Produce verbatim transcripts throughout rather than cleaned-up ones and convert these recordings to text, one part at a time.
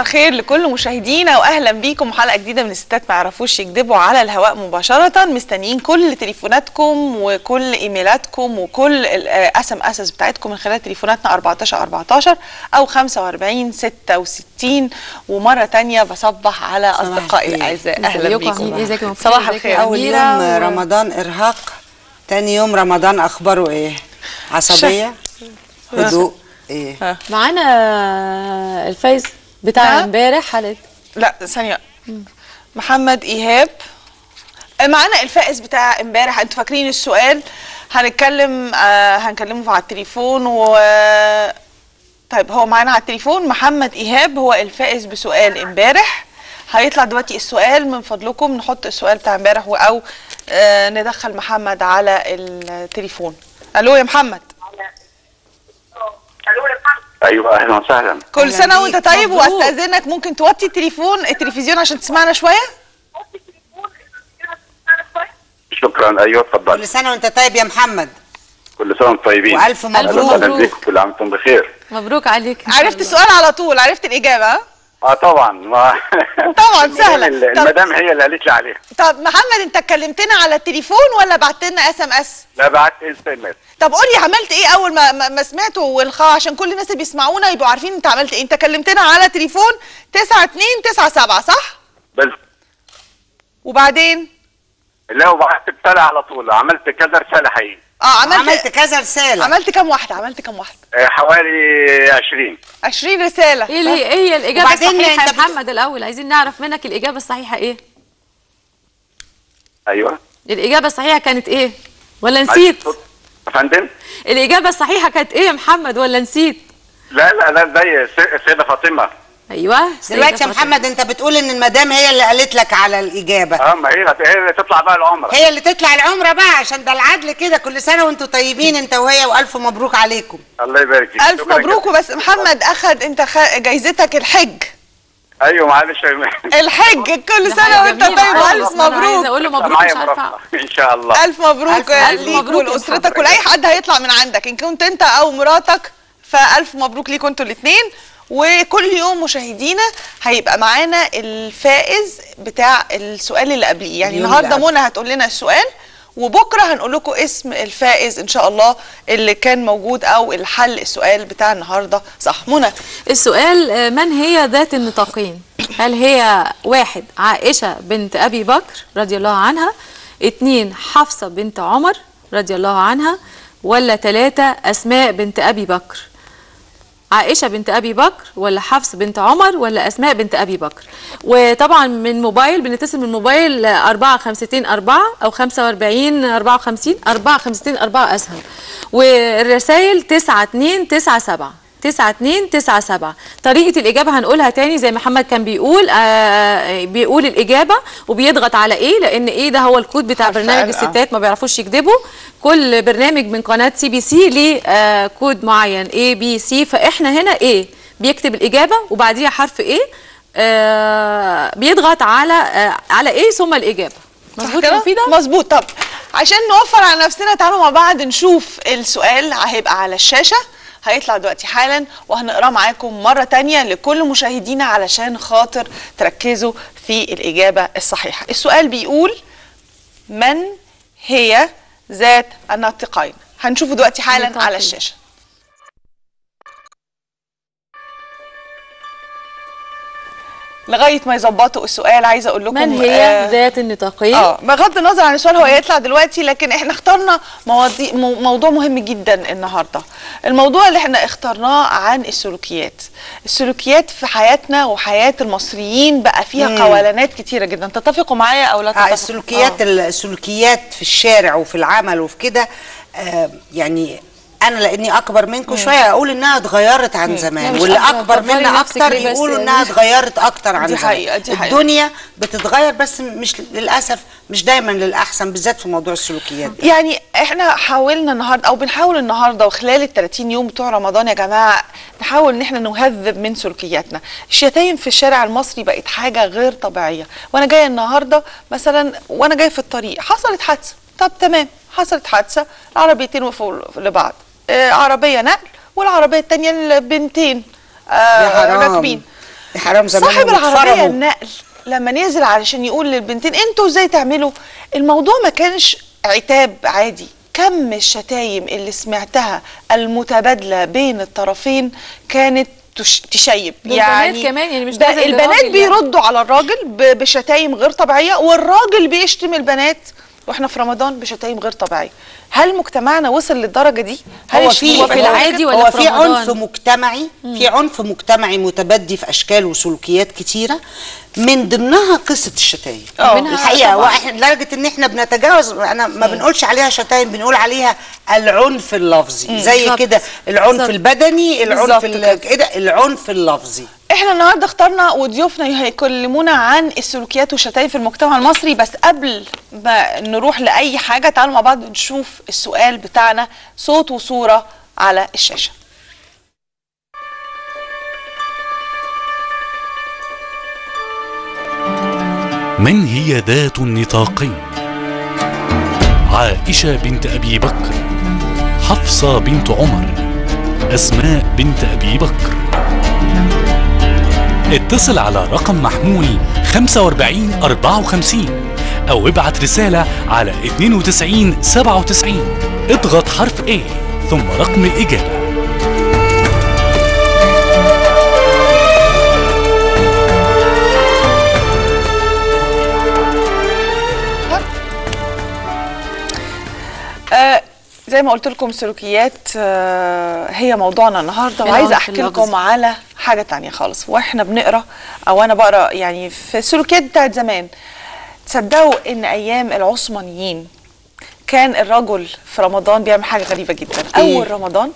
الخير لكل مشاهدينا واهلا بيكم حلقه جديده من الستات ما يعرفوش يكذبوا على الهواء مباشره. مستنيين كل تليفوناتكم وكل ايميلاتكم وكل اس ام اس بتاعتكم من خلال تليفوناتنا أربعتاشر أربعتاشر او خمسة وأربعين ستة وستين. ومره ثانيه بصبح على اصدقائي الاعزاء، اهلا بيكم. صباح الخير. اول يوم و... رمضان ارهاق، ثاني يوم رمضان اخباره ايه؟ عصبيه، هدوء، ايه؟ معانا الفايز بتاع امبارح حلقه. لا ثانيه، محمد ايهاب معانا الفائز بتاع امبارح. انتوا فاكرين السؤال؟ هنتكلم آه هنكلمه على التليفون و طيب هو معانا على التليفون. محمد ايهاب هو الفائز بسؤال امبارح. هيطلع دلوقتي السؤال، من فضلكم نحط السؤال بتاع امبارح او آه ندخل محمد على التليفون. الو يا محمد. الو يا محمد. ايوه اهلا وسهلا. كل سنه وانت طيب، واستاذنك ممكن توطي التليفون التلفزيون عشان تسمعنا شويه؟ شكرا. ايوه اتفضل. كل سنه وانت طيب يا محمد. كل سنه وانتم طيبين والف مبروك. اهلا بيكم، كل عام وانتم بخير. مبروك عليك. عرفت السؤال على طول؟ عرفت الاجابه؟ اه طبعا. ما طبعا سهله. المدام هي اللي قالت لي عليها. طب محمد انت كلمتنا على التليفون ولا بعت لنا اس ام اس؟ لا بعت اس ام اس. طب قول لي عملت ايه اول ما ما سمعته والخاء، عشان كل الناس اللي بيسمعونا يبقوا عارفين انت عملت ايه. انت كلمتنا على تليفون تسعة اتنين تسعة سبعة صح؟ بس وبعدين؟ لا وبعت رساله على طول، عملت كذا رساله حقيقي. اه عملت عملت كذا رساله. عملت كام واحده؟ عملت كام واحده؟ آه حوالي عشرين عشرين رساله. ايه اللي ايه هي الاجابه الصحيحه يا محمد؟ الاول عايزين نعرف منك الاجابه الصحيحه ايه؟ ايوه الاجابه الصحيحه كانت ايه؟ ولا نسيت؟ يا فندم الاجابه الصحيحه كانت ايه يا محمد ولا نسيت؟ لا لا لا زي السيده فاطمه. ايوه دلوقتي يا محمد انت بتقول ان المدام هي اللي قالت لك على الاجابه. اه ما هي هي اللي تطلع بقى العمره. هي اللي تطلع العمره بقى، عشان ده العدل كده. كل سنه وانتم طيبين انت وهي، والف مبروك عليكم. الله يبارك فيك. الف مبروك. وبس محمد اخد انت خ... جايزتك الحج. ايوه معلش الحج. كل سنه وانت طيب والف مبروك. عايزه اقول له مبروك مش عارفه. ان شاء الله الف مبروك ليك ولاسرتك ولاي حد هيطلع من عندك، ان كنت انت او مراتك فالف مبروك ليكوا انتوا الاثنين. وكل يوم مشاهدينا هيبقى معانا الفائز بتاع السؤال اللي قبليه. يعني النهارده منى هتقول لنا السؤال، وبكره هنقول لكم اسم الفائز ان شاء الله اللي كان موجود او الحل السؤال بتاع النهارده صح. منى السؤال: من هي ذات النطاقين؟ هل هي واحد عائشه بنت ابي بكر رضي الله عنها، اتنين حفصه بنت عمر رضي الله عنها، ولا ثلاثه اسماء بنت ابي بكر؟ عائشة بنت أبي بكر ولا حفص بنت عمر ولا أسماء بنت أبي بكر؟ وطبعا من موبايل بنتصل من موبايل أربعة خمستين أربعة أو خمسة وأربعين أربعة وخمسين أربعة خمستين أربعة أسهل. والرسائل تسعة اتنين تسعة سبعة تسعة اتنين تسعة سبعة. طريقة الإجابة هنقولها تاني زي محمد كان بيقول. آه بيقول الإجابة وبيضغط على إيه، لأن إيه ده هو الكود بتاع برنامج الستات ما بيعرفوش يكذبوا. كل برنامج من قناة سي بي سي ليه آه كود معين A B C، فإحنا هنا إيه بيكتب الإجابة وبعديها حرف إيه، آه بيضغط على آه على إيه ثم الإجابة. مظبوط يا مفيدة؟ مظبوط. طب عشان نوفر على نفسنا تعالوا مع بعض نشوف السؤال. هيبقى على الشاشة، هيطلع دلوقتي حالا وهنقراه معاكم مرة تانية لكل مشاهدينا علشان خاطر تركزوا في الإجابة الصحيحة. السؤال بيقول: من هي ذات الناطقين؟ هنشوفه دلوقتي حالا على الشاشة. لغايه ما يظبطوا السؤال عايزه اقول لكم من هي آه ذات النطاقين. اه بغض النظر عن السؤال هو هيطلع دلوقتي، لكن احنا اخترنا مواضيع موضوع مهم جدا النهارده. الموضوع اللي احنا اخترناه عن السلوكيات. السلوكيات في حياتنا وحياه المصريين بقى فيها مم. قولانات كتيره جدا. تتفقوا معايا او لا تتفقوا؟ السلوكيات آه. السلوكيات في الشارع وفي العمل وفي كده آه يعني انا لاني اكبر منكم شويه اقول انها اتغيرت عن زمان، واللي اكبر منا اكتر يقولوا انها اتغيرت اكتر عن دي زمان. حقيقة دي حقيقة. الدنيا بتتغير بس مش للاسف مش دايما للاحسن، بالذات في موضوع السلوكيات ده. يعني احنا حاولنا النهارده او بنحاول النهارده وخلال ال ثلاثين يوم بتوع رمضان يا جماعه نحاول ان احنا نهذب من سلوكياتنا. الشتايم في الشارع المصري بقت حاجه غير طبيعيه. وانا جايه النهارده مثلا وانا جايه في الطريق حصلت حادثه، طب تمام حصلت حادثه، العربيتين وقفوا لبعض، آه عربيه نقل والعربيه الثانيه البنتين آه راكبين. حرام زمان صاحب العربيه النقل لما نزل علشان يقول للبنتين انتوا ازاي تعملوا، الموضوع ما كانش عتاب عادي. كم الشتايم اللي سمعتها المتبادله بين الطرفين كانت تشيب. يعني كمان يعني مش ده البنات بيردوا على الراجل بشتايم غير طبيعيه، والراجل بيشتم البنات واحنا في رمضان بشتايم غير طبيعيه. هل مجتمعنا وصل للدرجه دي؟ هل هو في في العادي ولا هو في في رمضان؟ عنف مجتمعي، في عنف مجتمعي متبدي في اشكال وسلوكيات كتيره، من ضمنها قصه الشتايم الحقيقه. واحد لدرجه ان احنا بنتجاوز، انا ما بنقولش عليها شتايم، بنقول عليها العنف اللفظي. زي كده العنف بالزبط. البدني، العنف كده، العنف اللفظي. احنا النهارده اخترنا وضيوفنا هيكلمونا عن السلوكيات والشتايم في المجتمع المصري. بس قبل ما نروح لاي حاجه تعالوا مع بعض نشوف السؤال بتاعنا صوت وصوره على الشاشه. من هي ذات النطاقين؟ عائشة بنت أبي بكر، حفصة بنت عمر، أسماء بنت أبي بكر. اتصل على رقم محمول خمسة وأربعين أربعة وخمسين أو ابعت رسالة على اثنين وتسعين سبعة وتسعين. اضغط حرف A ثم رقم الإجابة. آه زي ما قلت لكم سلوكيات آه هي موضوعنا النهارده، وعايزه احكي لكم على حاجه تانية خالص. واحنا بنقرا او انا بقرا يعني في السلوكيات بتاعت زمان، تصدقوا ان ايام العثمانيين كان الرجل في رمضان بيعمل حاجه غريبه جدا. إيه؟ اول رمضان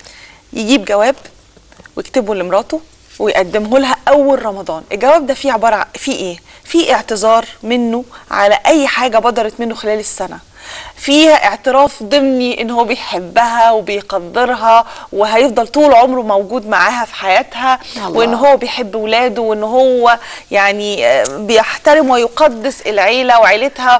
يجيب جواب ويكتبه لمراته ويقدمه لها اول رمضان. الجواب ده فيه عباره عن فيه ايه؟ فيه اعتذار منه على اي حاجه بدرت منه خلال السنه، فيها اعتراف ضمني ان هو بيحبها وبيقدرها وهيفضل طول عمره موجود معاها في حياتها، الله. وان هو بيحب ولاده، وان هو يعني بيحترم ويقدس العيله وعيلتها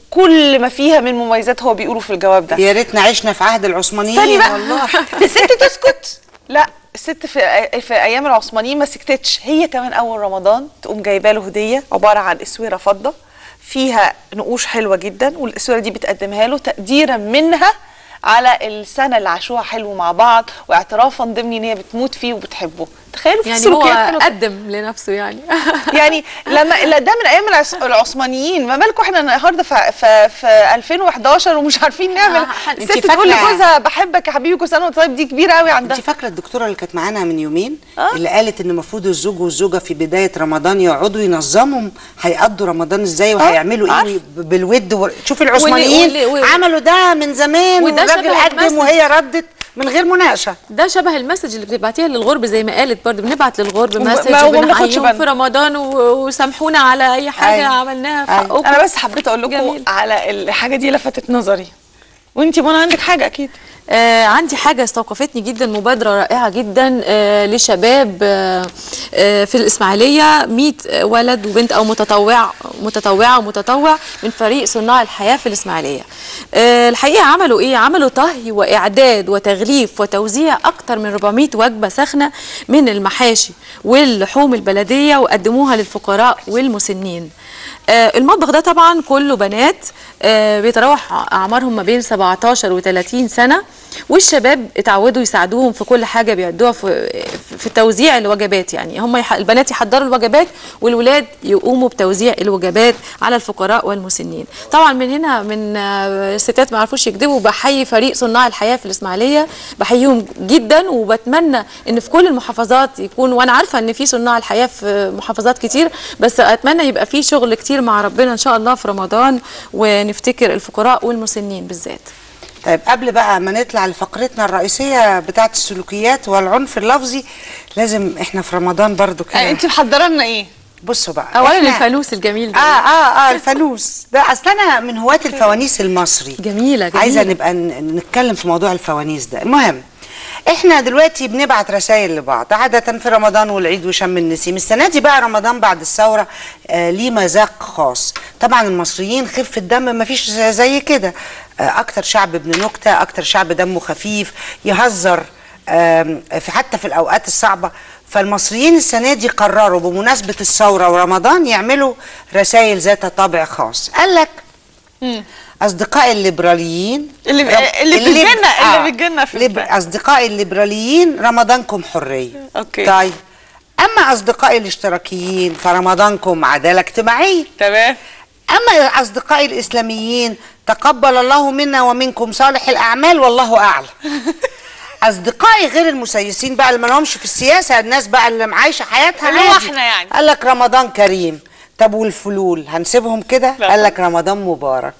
وكل ما فيها من مميزات هو بيقوله في الجواب ده. يا ريتنا عشنا في عهد العثمانيين. استني بقى والله الست تسكت؟ لا، الست في في ايام العثمانيين ما سكتتش، هي كمان اول رمضان تقوم جايبه له هديه عباره عن اسوره فضه فيها نقوش حلوه جدا، والاسوره دي بتقدمها له تقديرا منها على السنه اللي عاشوها حلو مع بعض، واعترافا ضمني ان هي بتموت فيه وبتحبه. تخيلوا في يعني السلوكيات هو قدم لنفسه يعني يعني لما ده من ايام العثمانيين، ما بالكم احنا النهارده في, في, في ألفين وحداشر ومش عارفين نعمل. الست تقول لجوزها بحبك يا حبيبي كل سنه وانت طيب، دي كبيره قوي عندها. انت فاكره الدكتوره اللي كانت معانا من يومين آه؟ اللي قالت ان المفروض الزوج والزوجه في بدايه رمضان يقعدوا ينظموا هيقضوا رمضان ازاي وهيعملوا آه؟ ايه بالود و... شوفي العثمانيين واللي واللي عملوا ده من زمان، والراجل قدم وهي ردت من غير مناقشه. ده شبه المسج اللي بتبعتيها للغرب، زي ما قالت برضه بنبعت للغرب مسج وبنحييهم في رمضان وسامحونا على اي حاجه أي. عملناها في حقكم. انا بس حبيت اقول لكم على الحاجه دي لفتت نظري. وانتي منى عندك حاجه اكيد؟ آه عندي حاجة استوقفتني جدا، مبادرة رائعة جدا آه لشباب آه آه في الإسماعيلية، مئة ولد وبنت أو متطوع متطوعة ومتطوع من فريق صناع الحياة في الإسماعيلية. آه الحقيقة عملوا إيه؟ عملوا طهي وإعداد وتغليف وتوزيع أكتر من أربعمئة وجبة سخنة من المحاشي واللحوم البلدية وقدموها للفقراء والمسنين. آه المطبخ ده طبعا كله بنات آه بيتراوح أعمارهم ما بين سبعتاشر وثلاثين سنة، والشباب اتعودوا يساعدوهم في كل حاجه بيعدوها في في توزيع الوجبات. يعني هم يح... البنات يحضروا الوجبات والولاد يقوموا بتوزيع الوجبات على الفقراء والمسنين. طبعا من هنا من الستات ما عرفوش يكذبوا، بحيي فريق صناع الحياه في الاسماعيليه، بحييهم جدا، وبتمنى ان في كل المحافظات يكون، وانا عارفه ان في صناع الحياه في محافظات كتير، بس اتمنى يبقى في شغل كتير مع ربنا ان شاء الله في رمضان، ونفتكر الفقراء والمسنين بالذات. طيب قبل بقى ما نطلع لفقرتنا الرئيسيه بتاعه السلوكيات والعنف اللفظي، لازم احنا في رمضان برضو كده. آه انت محضره لنا ايه؟ بصوا بقى اولا الفانوس الجميل ده. اه اه اه الفانوس ده، اصل انا من هواة الفوانيس المصري. جميله جميله. عايزه نبقى نتكلم في موضوع الفوانيس ده. المهم احنا دلوقتي بنبعت رسائل لبعض عاده في رمضان والعيد وشم النسيم. السنه دي بقى رمضان بعد الثوره آه ليه مذاق خاص. طبعا المصريين خفه دم ما فيش زي كده، آه اكتر شعب ابن نكته، اكتر شعب دمه خفيف، يهزر آه في حتى في الاوقات الصعبه. فالمصريين السنة دي قرروا بمناسبة الثورة ورمضان يعملوا رسائل ذات طابع خاص. قال لك أصدقائي الليبراليين اللي اللي بتجينا اللي بتجينا في ليب... أصدقائي الليبراليين رمضانكم حرية. أوكي. طيب أما أصدقائي الاشتراكيين فرمضانكم عدالة اجتماعية. تمام. أما أصدقائي الإسلاميين تقبل الله منا ومنكم صالح الأعمال والله أعلم. أصدقائي غير المسيسين بقى اللي ما لهمش في السياسة، الناس بقى اللي معايشة حياتها اللي هو احنا يعني، قال لك رمضان كريم. طب والفلول هنسيبهم كده؟ قال لك رمضان مبارك.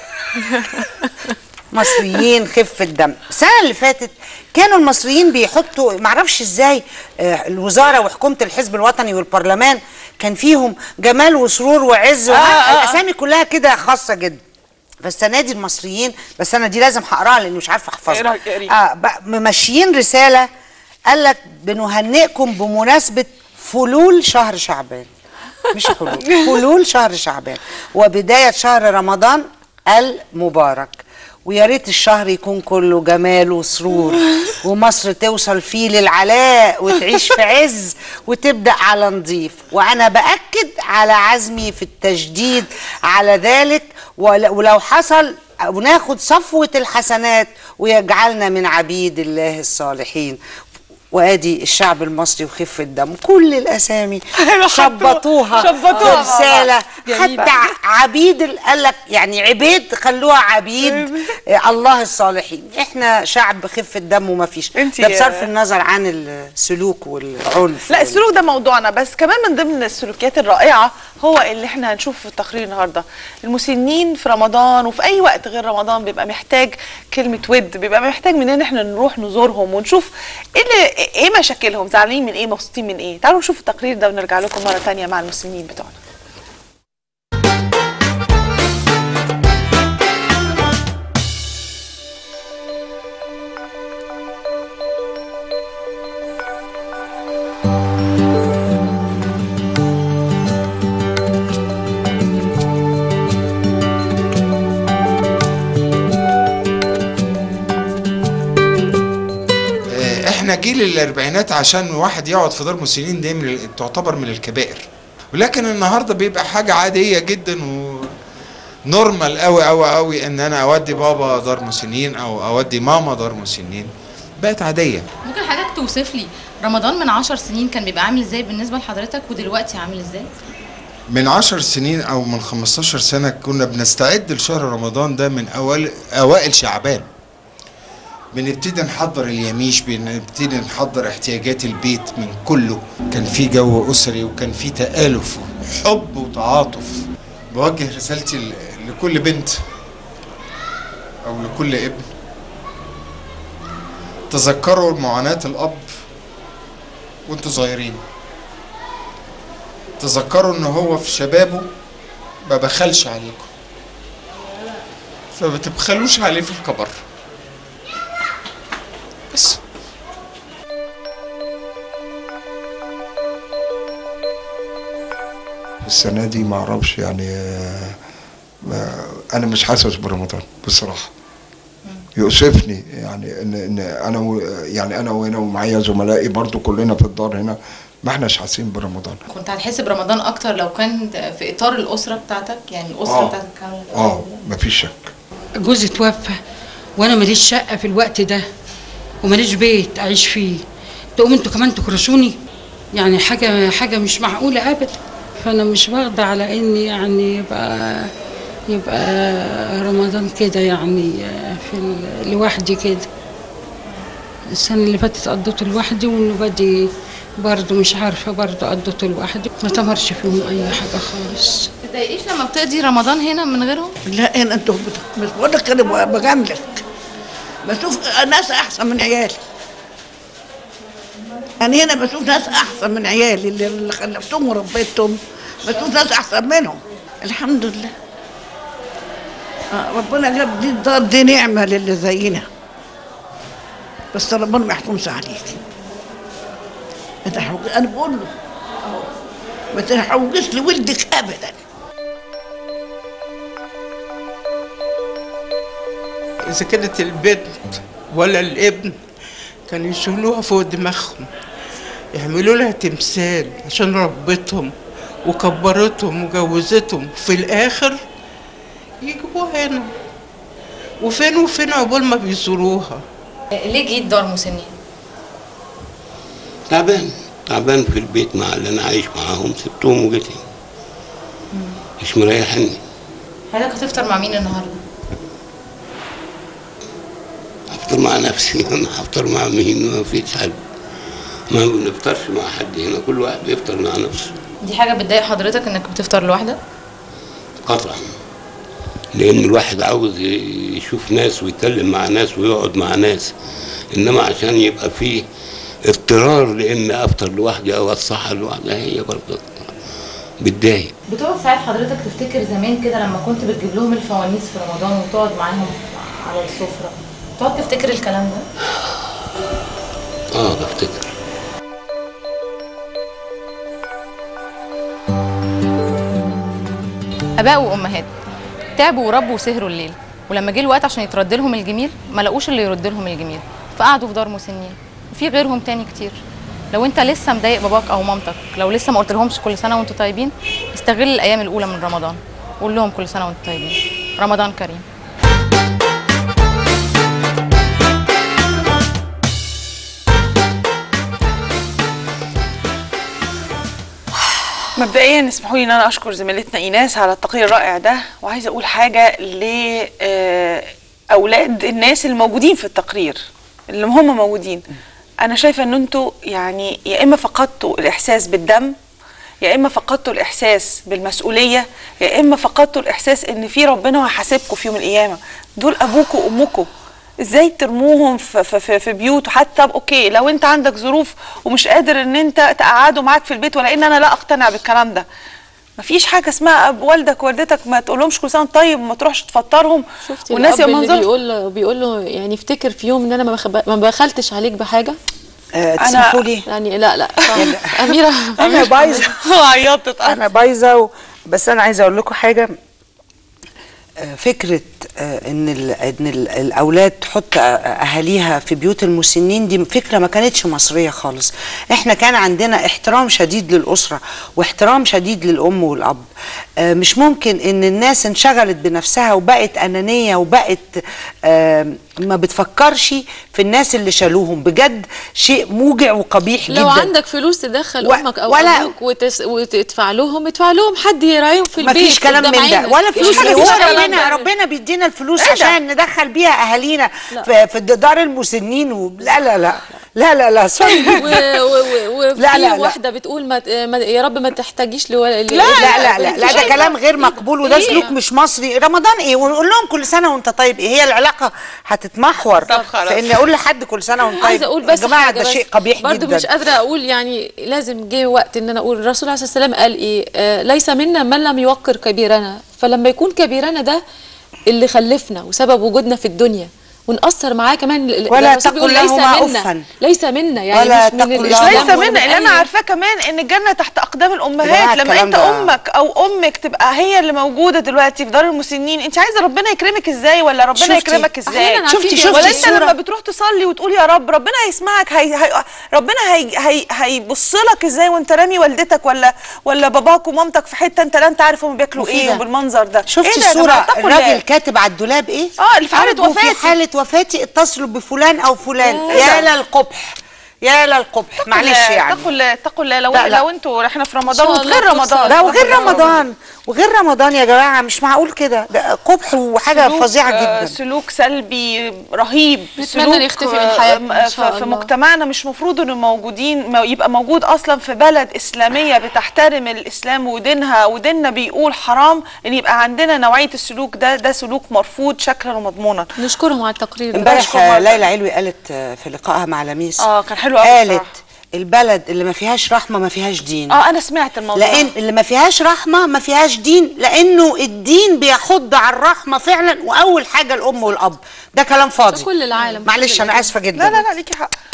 مصريين خفة دم. السنة اللي فاتت كانوا المصريين بيحطوا معرفش ازاي الوزارة وحكومة الحزب الوطني والبرلمان كان فيهم جمال وسرور وعز آه آه الأسامي كلها كده خاصة جدا. فالسنة دي المصريين، بس أنا دي لازم هقراها لأني مش عارفة أحفظها. آه ممشيين رسالة قال لك بنهنئكم بمناسبة فلول شهر شعبان. مش حلول، فلول شهر شعبان وبداية شهر رمضان المبارك، ويا ريت الشهر يكون كله جمال وسرور ومصر توصل فيه للعلاء وتعيش في عز وتبدأ على نظيف. وأنا بأكد على عزمي في التجديد على ذلك، ولو حصل وناخد صفوة الحسنات ويجعلنا من عبيد الله الصالحين. وادي الشعب المصري وخفة دم كل الاسامي شبطوها شبطوها رساله. حتى عبيد قال لك يعني عبيد خلوها عبيد الله الصالحين. احنا شعب خفة دم وما فيش ده بصرف النظر عن السلوك والعنف. لا السلوك ده موضوعنا، بس كمان من ضمن السلوكيات الرائعه هو اللي احنا هنشوف في التقرير النهارده. المسنين في رمضان وفي اي وقت غير رمضان بيبقى محتاج كلمه ود، بيبقى محتاج مننا احنا نروح نزورهم ونشوف ايه اللي ايه مشاكلهم، زعلانين من ايه، مبسوطين من ايه. تعالوا نشوف التقرير ده ونرجع لكم مره ثانيه مع المسنين بتوعنا. احنا جيل الاربعينات عشان واحد يقعد في دار مسنين دي من تعتبر من الكبائر، ولكن النهارده بيبقى حاجه عاديه جدا ونورمال قوي قوي قوي ان انا اودي بابا دار مسنين او اودي ماما دار مسنين، بقت عاديه. ممكن حضرتك توصف لي رمضان من عشر سنين كان بيبقى عامل ازاي بالنسبه لحضرتك ودلوقتي عامل ازاي؟ من عشر سنين او من خمستاشر سنه كنا بنستعد لشهر رمضان ده من اوائل اوائل شعبان. بنبتدي نحضر اليميش، بنبتدي نحضر احتياجات البيت من كله. كان في جو اسري وكان في تآلف وحب وتعاطف. بوجه رسالتي لكل بنت او لكل ابن، تذكروا معاناة الاب وانتوا صغيرين، تذكروا ان هو في شبابه ما بخلش عليكم، فما تبخلوش عليه في الكبر بس. السنة دي ما اعرفش يعني انا مش حاسس برمضان بصراحة. يؤسفني يعني ان ان انا يعني انا وانا ومعايا زملائي برضو كلنا في الدار هنا ما احناش حاسين برمضان. كنت هتحس برمضان اكتر لو كان في اطار الاسرة بتاعتك، يعني الاسرة آه. بتاعتك كاملة؟ اه مفيش شك. جوزي توفى وانا ماليش شقة في الوقت ده وماليش بيت اعيش فيه، تقوم انتوا كمان تكرشوني؟ يعني حاجه حاجه مش معقوله ابدا. فانا مش واخده على اني يعني يبقى يبقى رمضان كده يعني في لوحدي كده. السنه اللي فاتت قضيته لوحدي والنوبه دي برضه مش عارفه برضه قضيته لوحدي، ما تمرش فيهم اي حاجه خالص. ما تضايقيش لما بتقضي رمضان هنا من غيرهم؟ لا هنا انتوا مش بقول لك انا بجاملك، بشوف ناس احسن من عيالي. انا هنا بشوف ناس احسن من عيالي اللي خلفتهم وربيتهم، بشوف ناس احسن منهم الحمد لله. آه ربنا جاب دي الدار دي نعمه للي زينا، بس ربنا ما يحكمش عليكي. ما تحوجي، انا بقول له ما تحوجيش لولدك ابدا. إذا كانت البنت ولا الابن كانوا يشيلوها فوق دماغهم، يعملوا لها تمثال عشان ربتهم وكبرتهم وجوزتهم، في الاخر يجيبوها هنا، وفين وفين عقبال ما بيزوروها. ليه جيت دار مسنين؟ تعبان تعبان في البيت مع اللي انا عايش معاهم، سبتهم وجيت هنا. مش مريحني. حضرتك هتفطر مع مين النهارده؟ هفطر مع نفسي. انا هفطر مع مين؟ ما فيش حد، ما بنفطرش مع حد هنا، كل واحد بيفطر مع نفسه. دي حاجه بتضايق حضرتك انك بتفطر لوحدك؟ قطعا، لان الواحد عاوز يشوف ناس ويتكلم مع ناس ويقعد مع ناس، انما عشان يبقى فيه اضطرار لان افطر لوحدي او اتسحر لوحدي، هي برضه بتضايق. بتقعد ساعات حضرتك تفتكر زمان كده لما كنت بتجيب لهم الفوانيس في رمضان وتقعد معاهم على السفره، تقعد تفتكر الكلام ده؟ اه بفتكر. اباء وامهات تعبوا وربوا وسهروا الليل، ولما جه الوقت عشان يترد لهم الجميل ما لقوش اللي يرد لهم الجميل، فقعدوا في دار مسنين. وفي غيرهم تاني كتير. لو انت لسه مضايق باباك او مامتك، لو لسه ما قلتلهمش كل سنه وانتم طيبين، استغل الايام الاولى من رمضان وقول لهم كل سنه وانتم طيبين. رمضان كريم. مبدئيا اسمحوا لي ان انا اشكر زميلتنا ايناس على التقرير الرائع ده، وعايزه اقول حاجه لاولاد الناس الموجودين في التقرير اللي هم موجودين. انا شايفه ان انتوا يعني يا اما فقدتوا الاحساس بالدم، يا اما فقدتوا الاحساس بالمسؤوليه، يا اما فقدتوا الاحساس ان في ربنا وهيحاسبكم في يوم القيامه. دول ابوكم وامكم، ازاي ترموهم في, في, في بيوت؟ حتى اوكي لو انت عندك ظروف ومش قادر ان انت تقعده معاك في البيت، ولان انا لا اقتنع بالكلام ده. مفيش حاجه اسمها اب والدك ووالدتك ما تقولهمش كل سنه طيب وما تروحش تفطرهم. شفتي والناس الاب يا اللي منظر بيقول بيقول له يعني افتكر في يوم ان انا ما, بخب... ما بخلتش عليك بحاجه. أه تسمحوا لي يعني لا لا اميره انا بايظه عيطت انا بايظه و... بس انا عايزه اقول لكم حاجه. فكره ان ال ان ال الاولاد تحط اهاليها في بيوت المسنين دي فكره ما كانتش مصريه خالص. احنا كان عندنا احترام شديد للاسره واحترام شديد للام والاب. مش ممكن ان الناس انشغلت بنفسها وبقت انانيه وبقت ما بتفكرش في الناس اللي شالوهم. بجد شيء موجع وقبيح لو جدا. لو عندك فلوس تدخل و... امك او ولا ابوك وتس... وتدفع لهم، ادفع لهم حد يراعيهم في البيت. مفيش كلام من ده ولا فلوس. ربنا ربنا بيدينا الفلوس عشان ندخل بيها اهالينا في, في دار المسنين و... لا لا لا لا لا لا سوري. وفي لا لا واحده بتقول ما... ما يا رب ما تحتاجيش لو... لا لا لا لا, لا ده كلام غير مقبول وده سلوك مش مصري. رمضان ايه ونقول لهم كل سنه وانت طيب؟ ايه هي العلاقه هتتمحور في ان اقول لحد كل سنه وانت طيب؟ عايزه اقول بس يا جماعه ده شيء قبيح جدا. برضه مش قادره اقول يعني لازم جه وقت ان انا اقول الرسول عليه الصلاه والسلام قال ايه؟ آه ليس منا من لم يوقر كبيرنا. فلما يكون كبيرنا ده اللي خلفنا وسبب وجودنا في الدنيا ونقصر معاه كمان، ولا تقل لهما أفا. ليس منا يعني ولا مش من ليس منا. اللي انا عارفاه كمان ان الجنه تحت اقدام الامهات. لما انت امك او امك تبقى هي اللي موجوده دلوقتي في دار المسنين، انت عايزه ربنا يكرمك ازاي ولا ربنا شفتي. يكرمك ازاي؟ شفتي شفتي ولا انت لما بتروح تصلي وتقول يا رب ربنا هيسمعك، هي هي ربنا هي هي هيبص لك ازاي وانت رامي والدتك ولا ولا باباك ومامتك في حته انت لا انت عارف هم بياكلوا ايه وبالمنظر ده. شفتي إيه الصوره الراجل كاتب على الدولاب ايه؟ اه اللي في حاله وفاتي في حاله وفاتي اتصلوا بفلان او فلان. يا للقبح يا للقبح. معلش يعني اتقوا الله اتقوا الله. لو لو انتوا احنا في رمضان وغير رمضان لا وغير رمضان وغير رمضان يا جماعه مش معقول كده. ده قبح وحاجه فظيعه جدا. سلوك سلبي رهيب. نتمنى يختفي من حياتنا في, في مجتمعنا. مش مفروض انه موجودين يبقى موجود اصلا في بلد اسلاميه بتحترم الاسلام ودينها وديننا بيقول حرام ان يبقى عندنا نوعيه السلوك ده. ده سلوك مرفوض شكلا ومضمونا. نشكرهم على التقرير. امبارح ليلى علوي قالت في لقائها مع لميس اه كان حلو قوي. قالت البلد اللي ما فيهاش رحمه ما فيهاش دين. اه انا سمعت الموضوع. لان اللي ما فيهاش رحمه ما فيهاش دين، لانه الدين بيحض على الرحمه فعلا، واول حاجه الام والاب. ده كلام فاضي. كل العالم. معلش انا اسفه جدا. لا لا لا ليكي حق.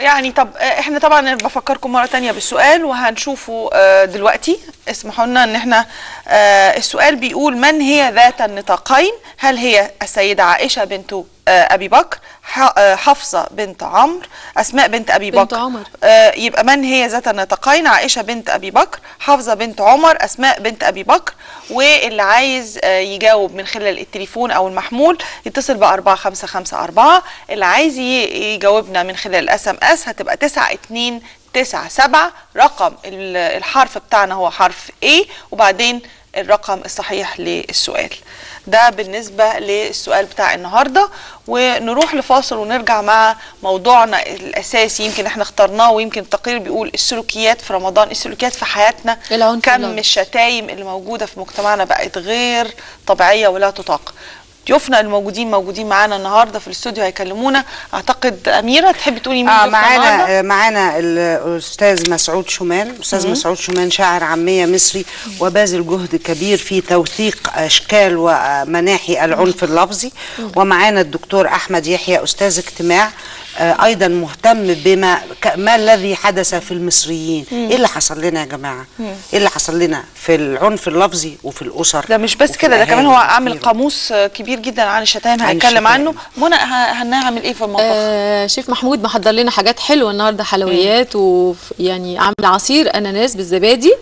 يعني طب احنا طبعا بفكركم مره تانية بالسؤال وهنشوفه دلوقتي. اسمحوا لنا ان احنا السؤال بيقول: من هي ذات النطاقين؟ هل هي السيده عائشه بنت ابي بكر، حفصه بنت عمرو، اسماء بنت ابي بكر؟ بنت عمر. يبقى من هي ذات النطاقين؟ عائشه بنت ابي بكر، حفصه بنت عمر، اسماء بنت ابي بكر. واللي عايز يجاوب من خلال التليفون او المحمول يتصل ب أربعة خمسة خمسة أربعة. اللي عايز يجاوبنا من خلال الاس ام اس هتبقى تسعة اتنين تسعة سبعة. رقم الحرف بتاعنا هو حرف A وبعدين الرقم الصحيح للسؤال. ده بالنسبة للسؤال بتاع النهاردة. ونروح لفاصل ونرجع مع موضوعنا الأساسي يمكن احنا اخترناه، ويمكن التقرير بيقول السلوكيات في رمضان، السلوكيات في حياتنا. كم الشتايم اللي موجودة في مجتمعنا بقت غير طبيعية ولا تطاق. ضيوفنا الموجودين موجودين معانا النهارده في الاستوديو هيكلمونا. اعتقد اميره تحبي تقولي مين اه معانا معانا الاستاذ مسعود شومان. الاستاذ مسعود شومان شاعر عاميه مصري وباذل جهد كبير في توثيق اشكال ومناحي العنف اللفظي. ومعانا الدكتور احمد يحيى استاذ اجتماع آه ايضا مهتم بما ما الذي حدث في المصريين. مم. ايه اللي حصل لنا يا جماعه؟ مم. ايه اللي حصل لنا في العنف اللفظي وفي الاسر؟ ده مش بس كده، ده كمان هو عامل قاموس كبير جدا عن الشتائم هيتكلم عنه. منى هنعمل ايه في المطبخ؟ آه شيف محمود محضر لنا حاجات حلوه النهارده، حلويات ويعني عامل عصير اناناس بالزبادي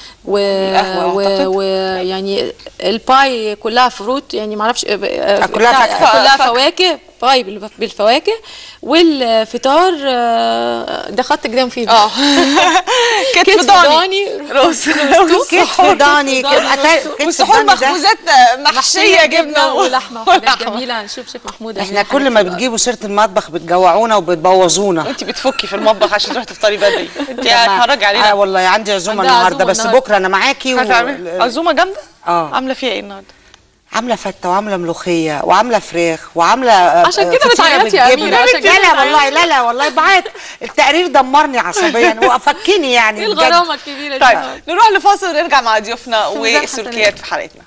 ويعني و... الباي كلها فروت، يعني ما اعرفش كلها فاكهه كلها فواكه، باي بالفواكه. والفطار ده خط قدام فيه اه كتف ضاني روز كتف ضاني وسحور مخبوزات محشيه جبنه ولحمه وحاجات جميله. هنشوف شيف محمود. احنا كل ما بتجيبوا سيره المطبخ بتجوعونا وبتبوظونا. انت بتفكي في المطبخ عشان تروحي تفطري بدري. انت هتفرجي علينا. اه والله عندي عزومه النهارده، بس بكره انا معاكي. عزومه جامده. اه عامله فيها ايه النهارده؟ عامله فته وعامله ملوخيه وعامله فراخ وعامله عشان كده بتعيطي يا اميره. عشان كده لا والله لا لا والله بعيط. التقرير دمرني عصبيا وفكني يعني. ايه الغرامه الكبيره دي؟ طيب نروح لفاصل ونرجع مع ضيوفنا والسلوكيات في حلقتنا.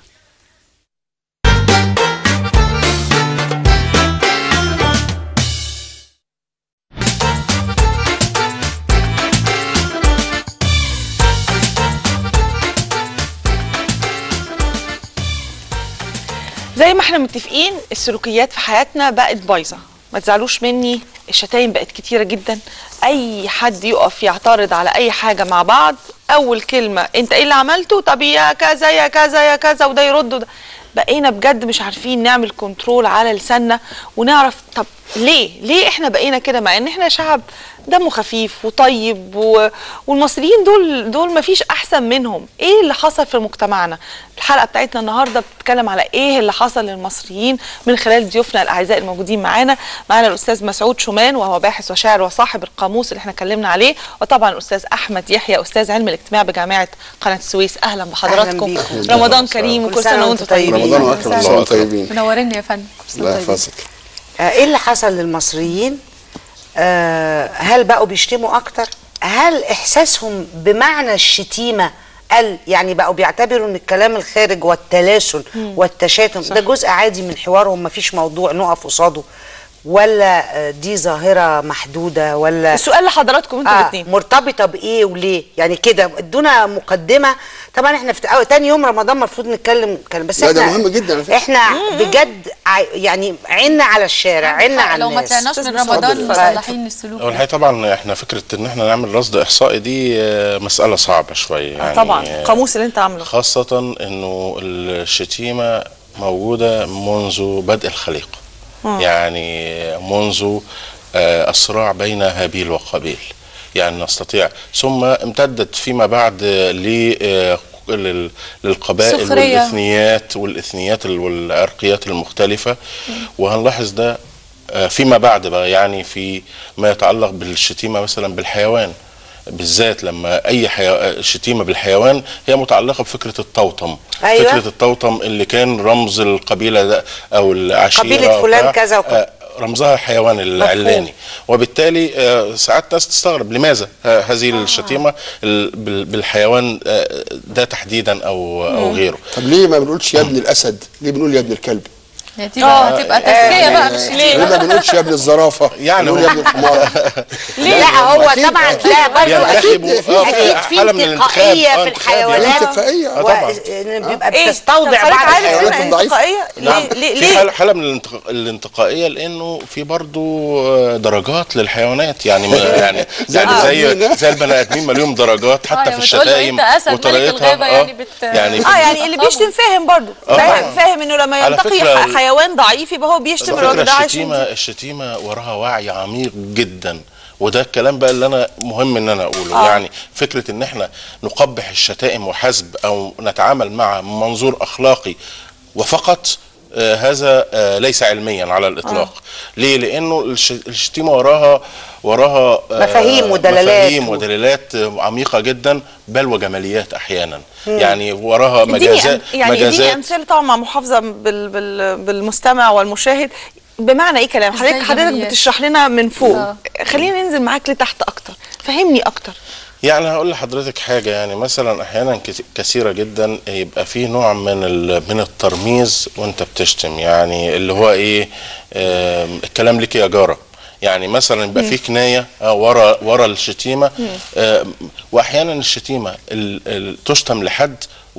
زي ما احنا متفقين السلوكيات في حياتنا بقت بايظه، ما تزعلوش مني، الشتايم بقت كتيره جدا. اي حد يقف يعترض على اي حاجه مع بعض اول كلمه انت ايه اللي عملته؟ طب يا كذا يا كذا يا كذا، وده يرد وده. بقينا بجد مش عارفين نعمل كنترول على لساننا ونعرف طب ليه ليه احنا بقينا كده، مع ان احنا شعب دمه خفيف وطيب و... والمصريين دول دول ما فيش احسن منهم. ايه اللي حصل في مجتمعنا؟ الحلقه بتاعتنا النهارده بتتكلم على ايه اللي حصل للمصريين من خلال ضيوفنا الاعزاء الموجودين معانا. معانا الاستاذ مسعود شومان وهو باحث وشاعر وصاحب القاموس اللي احنا اتكلمنا عليه، وطبعا الاستاذ احمد يحيى استاذ علم الاجتماع بجامعه قناه السويس. اهلا بحضراتكم. أهلا رمضان كريم وكل سنه وانتم طيبين. رمضان واكرم الله طيبين. منورين يا فندم. الله يحفظك. ايه اللي حصل للمصريين؟ آه هل بقوا بيشتموا اكتر؟ هل احساسهم بمعنى الشتيمه قل؟ يعني بقوا بيعتبروا ان الكلام الخارج والتلاسل والتشاتم ده جزء عادي من حوارهم، مفيش موضوع نقف قصاده؟ ولا دي ظاهره محدوده؟ ولا السؤال لحضراتكم انتوا آه الاثنين مرتبطه بايه وليه؟ يعني كده ادونا مقدمه. طبعا احنا في تاني يوم رمضان المفروض نتكلم كلام، بس لا ده مهم جدا. احنا بجد يعني عنا على الشارع، عنا على لو ما طلعناش من رمضان مصلحين السلوك. الحقيقه طبعا احنا فكره ان احنا نعمل رصد احصائي دي مساله صعبه شويه يعني. طبعا القاموس اللي انت عامله، خاصه انه الشتيمه موجوده منذ بدء الخليقه. مم. يعني منذ الصراع بين هابيل وقابيل، يعني نستطيع، ثم امتدت فيما بعد للقبائل والاثنيات والاثنيات والعرقيات المختلفه. وهنلاحظ ده فيما بعد بقى، يعني في ما يتعلق بالشتيمه مثلا بالحيوان بالذات. لما اي حيو... شتيمه بالحيوان هي متعلقه بفكره التوطم. أيوة. فكره التوطم اللي كان رمز القبيله ده او العشيره، قبيله فلان كذا وكذا، رمزها الحيوان العلاني. وبالتالي ساعات ناس تستغرب لماذا هذه الشتيمه بالحيوان ده تحديدا او او غيره. طب ليه ما بنقولش يا ابن الاسد؟ ليه بنقول يا ابن الكلب؟ دي هتبقى تزكيه بقى مش ليه ما بنقولش يا ابن الزرافه يعني نقول يا ابن الحمار. لا هو طبعا لا برضه اكيد اكيد في انتقائيه في الحيوانات بيبقى بتستوضع بعض الحيوانات الضعيفه. ليه ليه في حاله من الانتقائيه لانه في برضه درجات للحيوانات يعني يعني يعني زي زي البني ادمين ما لهم درجات حتى في الشتايم وطريقتها يعني بت يعني اه يعني اللي بيشتم فاهم برضه فاهم انه لما ينتقي حيوان ضعيف يبقى هو بيشتم الراجل ده. الشتيمه الشتيمه وراها وعي عميق جدا، وده الكلام بقى اللي انا مهم ان انا اقوله. آه. يعني فكره ان احنا نقبح الشتائم وحسب او نتعامل مع منظور اخلاقي وفقط، آه هذا آه ليس علميا على الاطلاق. آه. ليه؟ لانه الشتيمه وراها وراها آه مفاهيم ودلالات مفاهيم ودلالات عميقه جدا، بل وجماليات احيانا. مم. يعني وراها مجازات يعني اديني امثله طبعا مع محافظه بال بال بالمستمع والمشاهد. بمعنى ايه كلام حضرتك حضرتك بتشرح لنا من فوق. آه. خلينا ننزل معاك لتحت اكتر، فهمني اكتر. يعني هقول لحضرتك حاجه، يعني مثلا احيانا كثيره جدا يبقى فيه نوع من من الترميز وانت بتشتم، يعني اللي هو ايه، آه الكلام لك يا جاره. يعني مثلا يبقى فيه كنايه آه ورا ورا الشتيمه، آه واحيانا الشتيمه تشتم لحد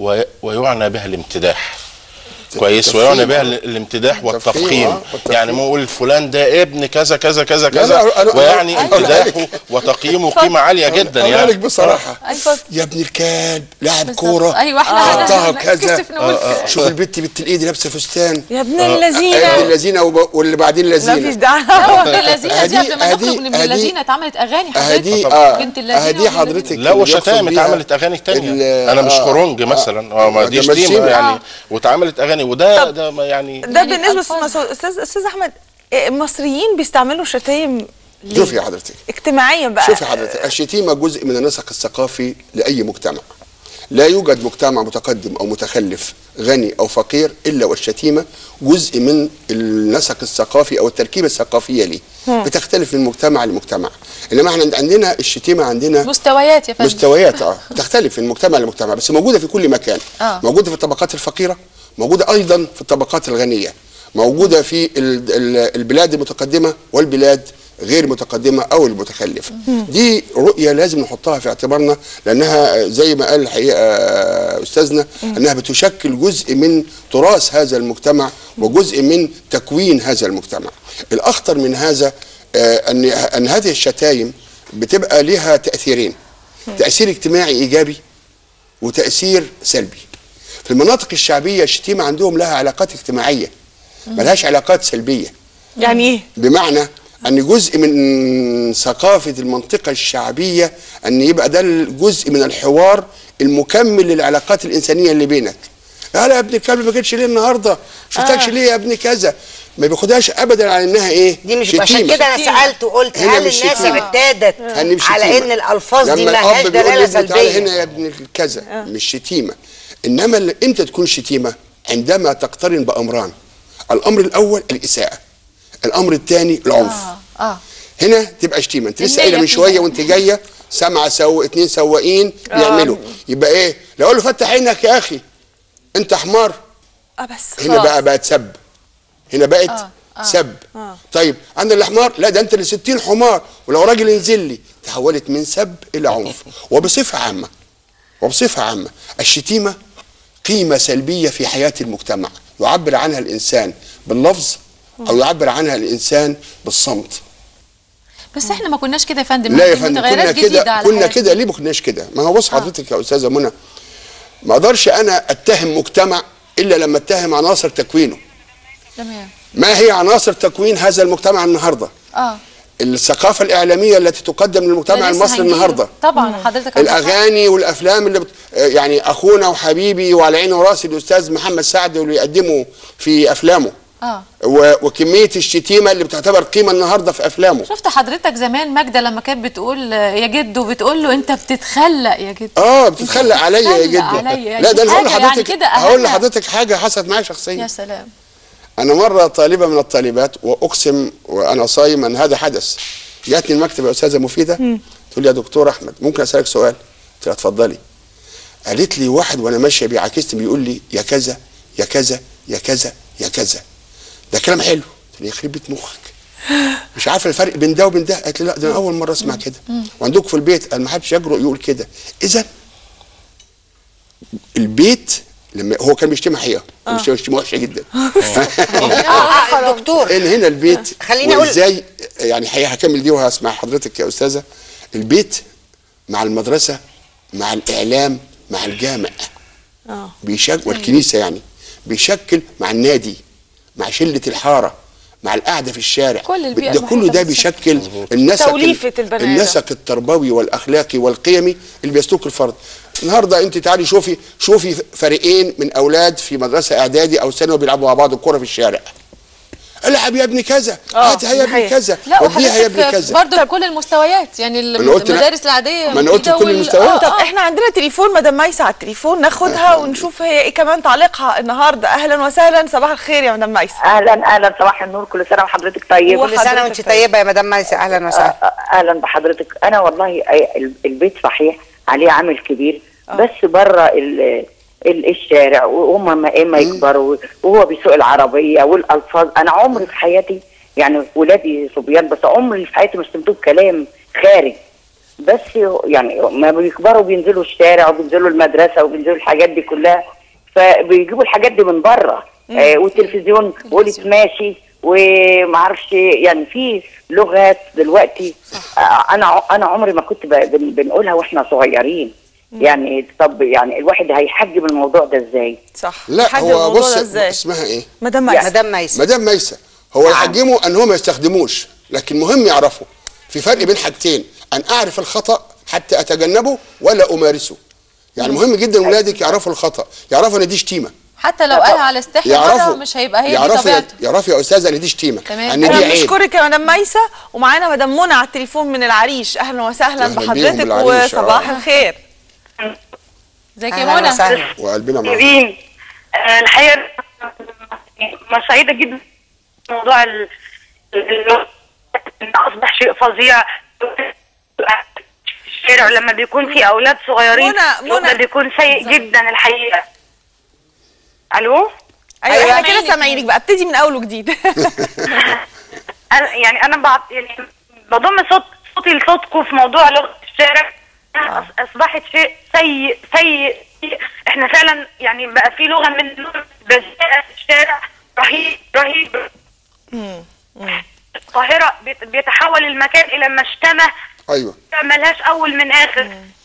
ويعنى بها الامتداح كويس، ويعنى بها الامتداح والتفخيم. يعني ما نقول فلان ده ابن كذا كذا كذا كذا، ويعني امتداحه وتقييمه قيمه عاليه جدا. يعني اقول لك بصراحه يا ابن الكلب لاعب كوره ايوه احنا حطها كذا، شوف البت بنت الايد لابسه فستان يا ابن اللذينه يا ابن اللذينه واللي بعدين اللذينه. مفيش دعوه ابن اللذينه دي قبل ما نخرج من ابن اللذينه اتعملت اغاني حضرتك بنت اللذينه دي حضرتك. لا وشتائم اتعملت اغاني ثانيه، انا مش خرنج مثلا اه ما دي شتيمه يعني واتعملت اغاني. وده ده يعني ده بالنسبه استاذ استاذ احمد، المصريين بيستعملوا شتايم شوفي يا حضرتك اجتماعيا بقى. شوفي حضرتك الشتيمه جزء من النسق الثقافي لاي مجتمع. لا يوجد مجتمع متقدم او متخلف غني او فقير الا والشتيمه جزء من النسق الثقافي او التركيبه الثقافيه ليه. بتختلف من مجتمع لمجتمع، انما احنا عندنا الشتيمه عندنا مستويات يا فندم. مستويات اه بتختلف من مجتمع لمجتمع، بس موجوده في كل مكان. آه. موجوده في الطبقات الفقيره، موجوده ايضا في الطبقات الغنيه، موجوده في البلاد المتقدمه والبلاد غير متقدمه او المتخلفه. دي رؤيه لازم نحطها في اعتبارنا، لانها زي ما قال الحقيقه استاذنا انها بتشكل جزء من تراث هذا المجتمع وجزء من تكوين هذا المجتمع. الاخطر من هذا ان ان هذه الشتايم بتبقى لها تاثيرين، تاثير اجتماعي ايجابي وتاثير سلبي. في المناطق الشعبيه الشتيمه عندهم لها علاقات اجتماعيه، ملهاش علاقات سلبيه. يعني ايه؟ بمعنى ان جزء من ثقافه المنطقه الشعبيه ان يبقى ده جزء من الحوار المكمل للعلاقات الانسانيه اللي بينك. يا ابن الكلب ما جيتش ليه النهارده؟ شفتكش آه. ليه يا ابني كذا؟ ما بياخدهاش ابدا على انها ايه؟ دي مش عشان كده انا سالت وقلت هل الناس اعتادت على ان الالفاظ دي ما لهاش دلاله سلبيه؟ هنا يا ابن كذا آه. مش شتيمه. انما امتى تكون شتيمه؟ عندما تقترن بامران. الامر الاول الاساءه، الامر الثاني العنف. آه. آه. هنا تبقى شتيمه. انت لسه قايله من شويه وانت جايه سامعه سو اتنين سواقين بيعملوا، يبقى ايه؟ لو اقول له فتح عينك يا اخي انت حمار، اه بس هنا بقى بقت سب، هنا بقت آه. آه. سب. آه. طيب عند الحمار لا ده انت اللي ستين حمار، ولو راجل انزل لي. تحولت من سب الى عنف. وبصفه عامه وبصفه عامه الشتيمه قيمه سلبيه في حياه المجتمع، يعبر عنها الانسان باللفظ او يعبر عنها الانسان بالصمت. بس احنا ما كناش كده يا فندم. لا يا فندم كنا كده، كنا كده. ليه ما كناش كده؟ ما هو بص حضرتك آه. يا استاذه منى، ما اقدرش انا اتهم مجتمع الا لما اتهم عناصر تكوينه. تمام. ما هي عناصر تكوين هذا المجتمع النهارده؟ اه الثقافه الاعلاميه التي تقدم للمجتمع المصري النهارده. طبعا حضرتك الاغاني والافلام اللي بت... يعني اخونا وحبيبي وعلى عيني وراسي الاستاذ محمد سعد واللي يقدمه في افلامه. اه و... وكميه الشتيمه اللي بتعتبر قيمه النهارده في افلامه. شفت حضرتك زمان ماجده لما كانت بتقول يا جدو بتقول له انت بتتخلق يا جدو. اه بتتخلق عليا يا جدو. لا ده انا هقول لحضرتك يعني هقول لحضرتك حاجه حصلت معايا شخصيا. يا سلام. أنا مرة طالبة من الطالبات وأقسم وأنا صايم أن هذا حدث، جاتني المكتب يا أستاذة مفيدة تقول لي يا دكتور أحمد ممكن أسألك سؤال؟ قلت لها اتفضلي. قالت لي واحد وأنا ماشية بيعاكسني بيقول لي يا كذا يا كذا يا كذا يا كذا. ده كلام حلو. قلت لها يخرب بيت مخك، مش عارفه الفرق بين ده وبين ده. قالت لي لا ده انا اول مره اسمع كده. وعندكم في البيت قال ما حدش يجرؤ يقول كده. اذا البيت لما هو كان بيشتمها حقيقه، كان بيشتمها شتيمه وحشه جدا. اه دكتور ان هنا البيت خليني اقول ازاي يعني حقيقه هكمل دي وهسمع حضرتك يا استاذه. البيت مع المدرسه مع الاعلام مع الجامع اه بيشكل والكنيسه يعني بيشكل مع النادي مع شله الحاره مع القعده في الشارع. كل البيئة ده كله ده بيشكل النسق توليفة البني آدم. النسق التربوي والاخلاقي والقيمي اللي بيسلك الفرد. النهارده انت تعالي شوفي شوفي فريقين من اولاد في مدرسه اعدادي او ثانوي بيلعبوا مع بعض الكوره في الشارع. العب يا ابني كذا، هاتها يا ابني كذا، وديها يا ابني كذا. برضه بكل المستويات يعني المدارس العاديه. ما انا قلت كل المستويات. طب احنا عندنا تليفون مدام ميسة على التليفون، ناخدها ونشوف هي ايه كمان تعليقها النهارده. اهلا وسهلا، صباح الخير يا مدام ميسة. اهلا اهلا، صباح النور، كل سنه وحضرتك طيبه. كل سنه وانت طيبه يا مدام ميسة. اهلا وسهلا. اهلا بحضرتك. انا والله البيت صحيح عليه عامل كبير، بس بره الشارع وهم ما اما يكبروا وهو بيسوق العربيه والالفاظ. انا عمري في حياتي يعني ولادي صبيان، بس عمري في حياتي ما سمعتهم كلام خارج. بس يعني ما بيكبروا بينزلوا الشارع وبينزلوا المدرسه وبينزلوا الحاجات دي كلها، فبيجيبوا الحاجات دي من بره. آه والتلفزيون قولت ماشي ومعرفش يعني في لغات دلوقتي. آه انا انا عمري ما كنت بنقولها واحنا صغيرين. يعني طب يعني الواحد هيحجم الموضوع ده ازاي؟ صح. لا هو بص اسمها ايه؟ مدام ميسة. مدام ميسة. مدام ميسة هو يحجموا ان هم ما يستخدموش، لكن مهم يعرفوا في فرق بين حاجتين: ان اعرف الخطأ حتى اتجنبه ولا امارسه. يعني مهم جدا ولادك يعرفوا الخطأ، يعرفوا ان دي شتيمه. حتى لو قالها على استحياء مش هيبقى هي دي طبيعته. يعرفوا يا استاذه ان دي شتيمه، ان دي عيب. بنشكرك يا مدام ميسة. ومعانا مدام منى على التليفون من العريش. اهلا وسهلا بحضرتك وصباح الخير. ازيك يا منى؟ وقلبنا معاك. آه الحقيقه ما سعيده جدا موضوع ال ان اصبح شيء فظيع في الشارع لما بيكون في اولاد صغيرين. منى منى بيكون سيء جدا الحقيقه. الو؟ ايوه احنا كده سامعينك بقى، ابتدي من اول وجديد. انا يعني انا بعد يعني بضم صوت صوتي لصوتكم في موضوع لغه الشارع. اصبحت شيء سيء سيء. احنا فعلا يعني بقى في لغه من بذاء في الشارع رهيب رهيب. القاهره بيتحول المكان الى مشتمه. ايوه ملهاش اول من اخر.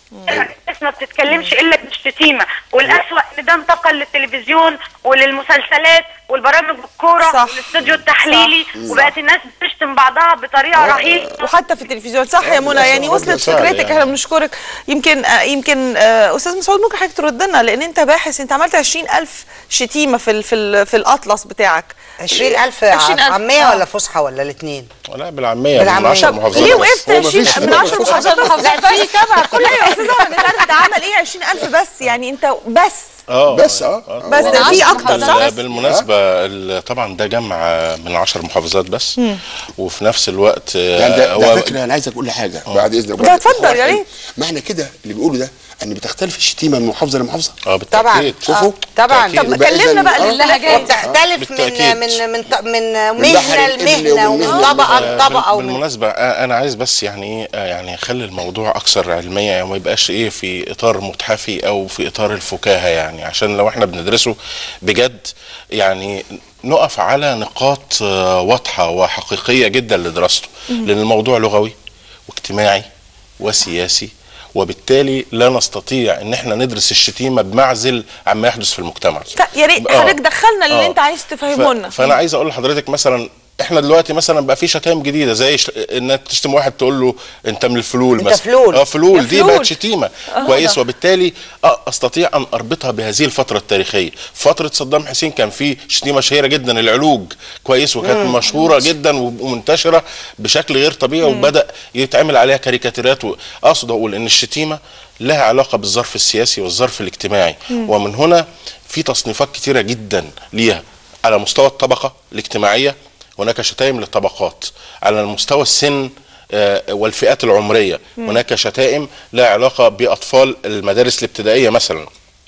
الناس ما بتتكلمش الا بالشتيمه، والاسوأ ان ده انتقل للتلفزيون وللمسلسلات والبرامج الكوره والاستوديو التحليلي، وبقت الناس بتشتم بعضها بطريقه رهيبه وحتى في التلفزيون. صح يا منى، يعني وصلت فكرتك. احنا بنشكرك. يمكن يمكن استاذ مسعود ممكن حضرتك ترد لنا، لان انت باحث، انت عملت عشرين ألف شتيمه في ال في ال في الاطلس بتاعك. عشرين ألف عاميه ولا فصحى ولا الاثنين؟ لا بالعاميه من عشر محافظات. ليه وقفت عشرين من عشر محافظات؟ لا في سبعه كل يا استاذ احمد. انت عارف ده عمل ايه عشرين ألف بس؟ يعني انت بس اه بس اه بس ده في اكتر صح؟ بالمناسبه طبعا ده جمع من عشر محافظات بس. مم. وفي نفس الوقت يعني ده, ده فكره انا عايز اقول حاجه بعد اذنك. ده اتفضل يا ريت. معنى كده اللي بيقولوا ده ان بتختلف الشتيمه من محافظه لمحافظه. اه بالتاكيد. شوفوا طبعا. طب كلمنا بقى اللهجات. بتختلف من من من من مهنه لمهنه ومن طبقه لطبقه. بالمناسبه انا عايز بس يعني ايه يعني اخلي الموضوع اكثر علميه، يعني ما يبقاش ايه في اطار متحفي او في اطار الفكاهه، يعني عشان لو احنا بندرسه بجد يعني نقف على نقاط واضحه وحقيقيه جدا لدراسته. لان الموضوع لغوي واجتماعي وسياسي، وبالتالي لا نستطيع ان احنا ندرس الشتيمه بمعزل عما يحدث في المجتمع. يا ريت حضرتك دخلنا اللي آه. انت عايز تفهمه لنا. فانا عايز اقول لحضرتك مثلا احنا دلوقتي مثلا بقى في شتائم جديده زي ش... انك تشتم واحد تقول له انت من الفلول مثلا. انت فلول. اه فلول دي بقت شتيمه. آه كويس. وبالتالي اه استطيع ان اربطها بهذه الفتره التاريخيه. فتره صدام حسين كان في شتيمه شهيره جدا العلوج كويس، وكانت مم. مشهوره جدا ومنتشره بشكل غير طبيعي. مم. وبدا يتعمل عليها كاريكاتيرات. واقصد اقول ان الشتيمه لها علاقه بالظرف السياسي والظرف الاجتماعي. مم. ومن هنا في تصنيفات كتيره جدا ليها على مستوى الطبقه الاجتماعيه. هناك شتائم للطبقات على المستوى السن والفئات العمريه. مم. هناك شتائم لها علاقه باطفال المدارس الابتدائيه مثلا.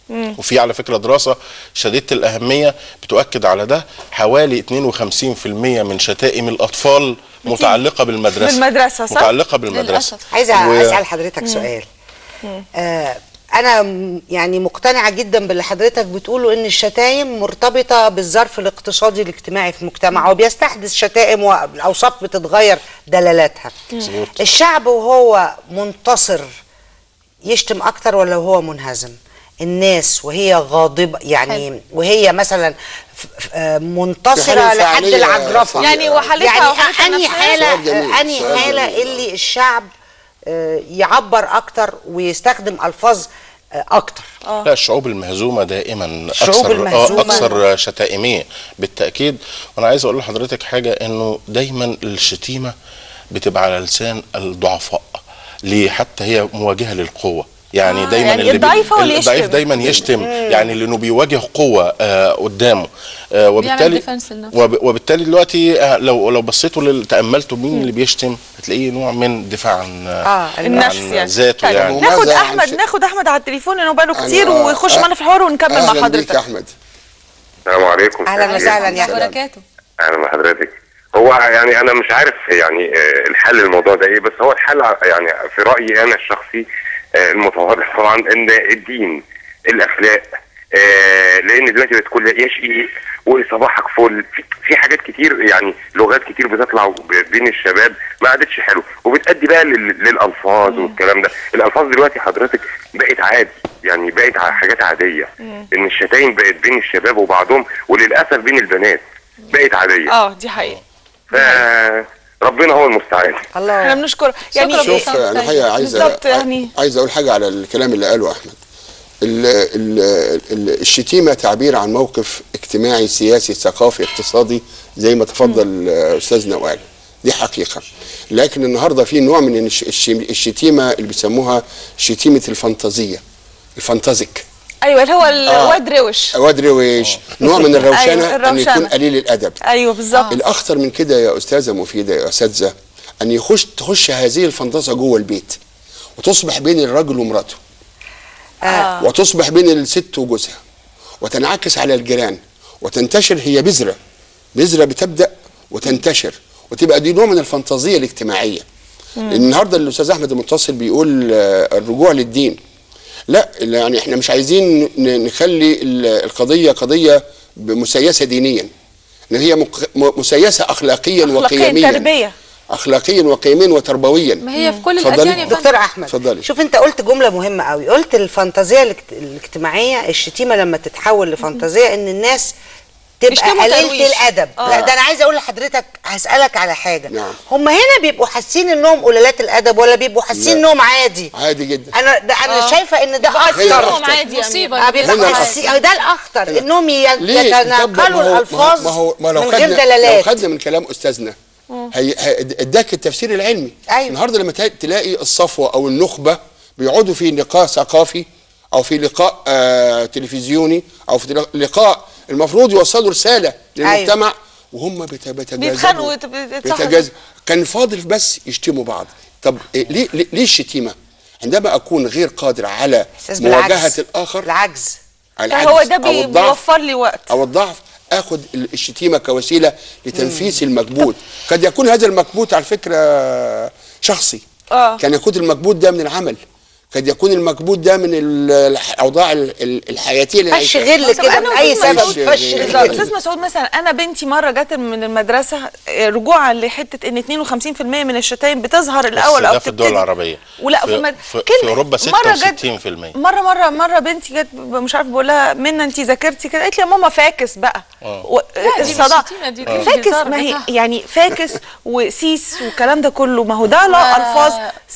مم. وفي على فكره دراسه شديده الاهميه بتؤكد على ده، حوالي اتنين وخمسين في المية من شتائم الاطفال متعلقه بالمدرسه. بالمدرسه صح؟ متعلقه بالمدرسه. عايزه و... اسال حضرتك مم. سؤال. مم. آه انا يعني مقتنعه جدا باللي حضرتك بتقوله، ان الشتايم مرتبطه بالظرف الاقتصادي الاجتماعي في المجتمع، وبيستحدث شتائم والاوصاف بتتغير دلالاتها. مم. الشعب وهو منتصر يشتم اكتر ولا هو منهزم؟ الناس وهي غاضبه يعني حل. وهي مثلا منتصره لحد العجرفه يعني وحالتها يعني انهي حاله انهي حاله اللي الشعب يعبر اكتر ويستخدم الفاظ اكتر؟ آه. لا، الشعوب المهزومه دائما اكثر المهزومة. اكثر شتائميه بالتاكيد. وانا عايز اقول لحضرتك حاجه، انه دايما الشتيمه بتبقى على لسان الضعفاء، ليه؟ حتى هي مواجهه للقوه. يعني آه دايما يعني اللي الضعيف هو اللي يشتم، الضعيف دايما يشتم، يعني لانه بيواجه قوه آه قدامه. آه وبالتالي وب وبالتالي دلوقتي آه لو لو بصيتوا لل... تاملتوا مين اللي بيشتم، هتلاقيه نوع من دفاع عن آه النفس يعني ذاته. يعني ناخد احمد ناخد احمد على التليفون لانه بقاله كتير ويخش معانا في الحوار ونكمل مع حضرتك. اهلا بيك يا احمد. السلام عليكم. اهلا وسهلا يا احمد. بركاته. اهلا بحضرتك. هو يعني انا مش عارف يعني الحل للموضوع ده ايه، بس هو الحل يعني في رايي انا الشخصي المتواضع طبعا ان الدين، الاخلاق، لان دلوقتي بقت كل يا شقيق وصباحك فل، في حاجات كتير يعني لغات كتير بتطلع بين الشباب ما عادتش حلو، وبتأدي بقى للالفاظ والكلام ده. الالفاظ دلوقتي حضرتك بقت عادي، يعني بقت حاجات عاديه، ان الشتايم بقت بين الشباب وبعضهم، وللاسف بين البنات بقت عاديه. اه دي حقيقه. ف ربنا هو المستعان. الله. احنا بنشكر يعني. شوف انا الحقيقه عايز يعني عايز اقول حاجه على الكلام اللي قاله احمد. ال ال ال الشتيمه تعبير عن موقف اجتماعي سياسي ثقافي اقتصادي زي ما تفضل استاذنا وقال، دي حقيقه. لكن النهارده في نوع من الشتيمه اللي بيسموها شتيمه الفانتازيه، الفانتازيك. ايوه اللي هو الواد روش. واد روش نوع من الروشنه. أيوة ان يكون قليل الادب. ايوه بالظبط. الاخطر من كده يا استاذه مفيده يا اساتذه ان يخش تخش هذه الفانتازه جوه البيت وتصبح بين الرجل ومراته. آه. وتصبح بين الست وجوزها وتنعكس على الجيران وتنتشر. هي بذره بذره بتبدا وتنتشر وتبقى دي نوع من الفانتازيه الاجتماعيه. النهارده الاستاذ احمد المتصل بيقول الرجوع للدين. لا يعني احنا مش عايزين نخلي القضيه قضيه مسيسه دينيا، ان هي مسيسه اخلاقيا وقيميا. تربيه اخلاقيا وقيميا وتربويا. ما هي في كل الاديان يا دكتور احمد فضلي. شوف انت قلت جمله مهمه قوي، قلت الفانتازيه الاجتماعيه، الشتيمه لما تتحول لفانتازيه ان الناس تبقى قليله الادب. آه. لا ده انا عايزه اقول لحضرتك، هسالك على حاجه. نعم. هم هنا بيبقوا حاسين انهم قلالات الادب ولا بيبقوا حاسين انهم عادي؟ عادي جدا. انا ده انا آه. شايفه ان ده اخطر. عادي مصيبه. ده الاخطر انهم يتناقلوا الالفاظ ما هو ما لو من غير خدنا دلالات. لو خدنا من كلام استاذنا هي اداك التفسير العلمي. أيوة. النهارده لما تلاقي الصفوه او النخبه بيقعدوا في لقاء ثقافي او في لقاء آه تلفزيوني او في لقاء المفروض يوصلوا رساله للمجتمع. أيوة. وهم بيتخانقوا بيتجاذبوا. كان فاضل بس يشتموا بعض. طب ليه ليه الشتيمه؟ عندما اكون غير قادر على مواجهه الاخر. العجز. هو ده بيوفر لي وقت او الضعف، اخد الشتيمه كوسيله لتنفيس المكبوت. قد يكون هذا المكبوت على فكره شخصي. اه كان يكون المكبوت ده من العمل، قد يكون المكبوت ده من الاوضاع الحياتيه اللي فش غل كده من اي سبب. فش استاذ مسعود مثلا انا بنتي مره جت من المدرسه رجوعا لحته ان اتنين وخمسين في المية من الشتايم بتظهر الاول او ده في الدول العربيه. ولا في, في, في, في اوروبا ستة وستين في المية. مره مره مره بنتي جت مش عارف بقول لها منى انت ذاكرتي كده، قالت لي يا ماما فاكس بقى. و... الصداع فاكس ما هي يعني فاكس وسيس والكلام ده كله، ما هو ده لا الفاظ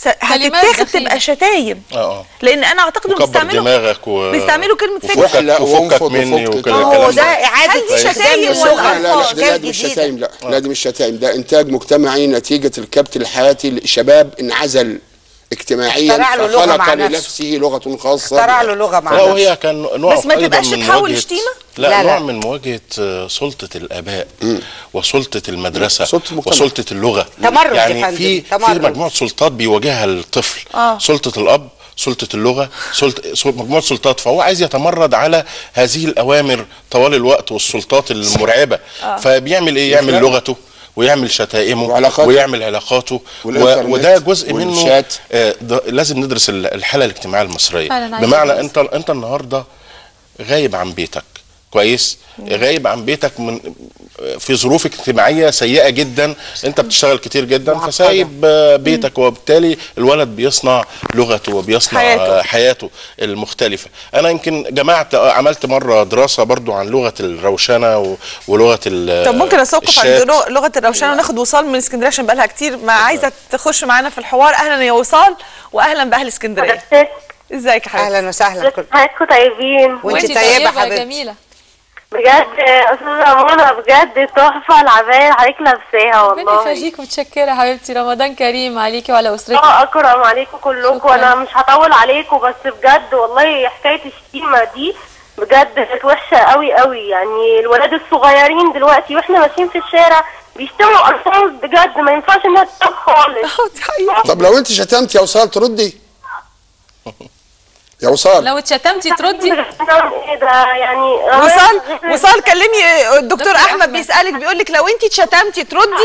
هتتاخد تبقى شتايم. اه لان انا اعتقد انهم بيستعملوا دماغك و... بيستعملوا كلمه فكك وفكك مني وكده. هو ده اعاده شتايم ولا لا؟ لا دي مش شتايم. لا لا دي مش شتايم، ده انتاج مجتمعي نتيجه الكبت الحياتي. الشباب انعزل اجتماعيا فخلق لنفسه لغه خاصه. اخترع له لغه معاه. لا وهي كان نوع بس ما تبقاش تحول شتيمه. لا, لا نوع من مواجهه سلطه الاباء م. وسلطه المدرسه سلطة وسلطه اللغه. تمرد يعني في في مجموعه سلطات بيواجهها الطفل. آه. سلطه الاب، سلطه اللغه، سلطه مجموعه سلطات، فهو عايز يتمرد على هذه الاوامر طوال الوقت والسلطات المرعبه. آه. فبيعمل ايه؟ يعمل لغته ويعمل شتائمه وعلاقاته ويعمل علاقاته، وده جزء منه. آه لازم ندرس الحاله الاجتماعيه المصريه، بمعنى انت انت النهارده غايب عن بيتك، كويس؟ غايب عن بيتك من في ظروف اجتماعيه سيئه جدا، انت بتشتغل كتير جدا فسايب بيتك، وبالتالي الولد بيصنع لغته وبيصنع حياته, حياته المختلفه. انا يمكن جمعت عملت مره دراسه برضو عن لغه الروشنه ولغه ال طب ممكن استوقف عند لغه الروشنه وناخد وصال من اسكندريه عشان بقالها كتير ما عايزه تخش معانا في الحوار. اهلا يا وصال واهلا باهل اسكندريه. ازيك يا حبيبتي؟ اهلا وسهلا. حضراتكم طيبين وانت طيبه حبيبتي. جميله بجد استاذه منى، بجد تحفه العبايه اللي حضرتك لابساها والله. ربنا يخليك، متشكره حبيبتي. رمضان كريم عليكي وعلى اسرتك. اه اكرم عليكم كلكم، وانا مش هطول عليكم، بس بجد والله حكايه الشتيمه دي بجد كانت وحشه قوي قوي. يعني الولاد الصغيرين دلوقتي واحنا ماشيين في الشارع بيشتموا الفاظ بجد ما ينفعش انها تتقال خالص. طب لو انت شتمتي يا وصال تردي؟ يا وصال لو اتشتمتي تردي؟ ايه ده يعني؟ وصال وصال كلمي الدكتور احمد بيسالك، بيقول لك لو انت اتشتمتي تردي؟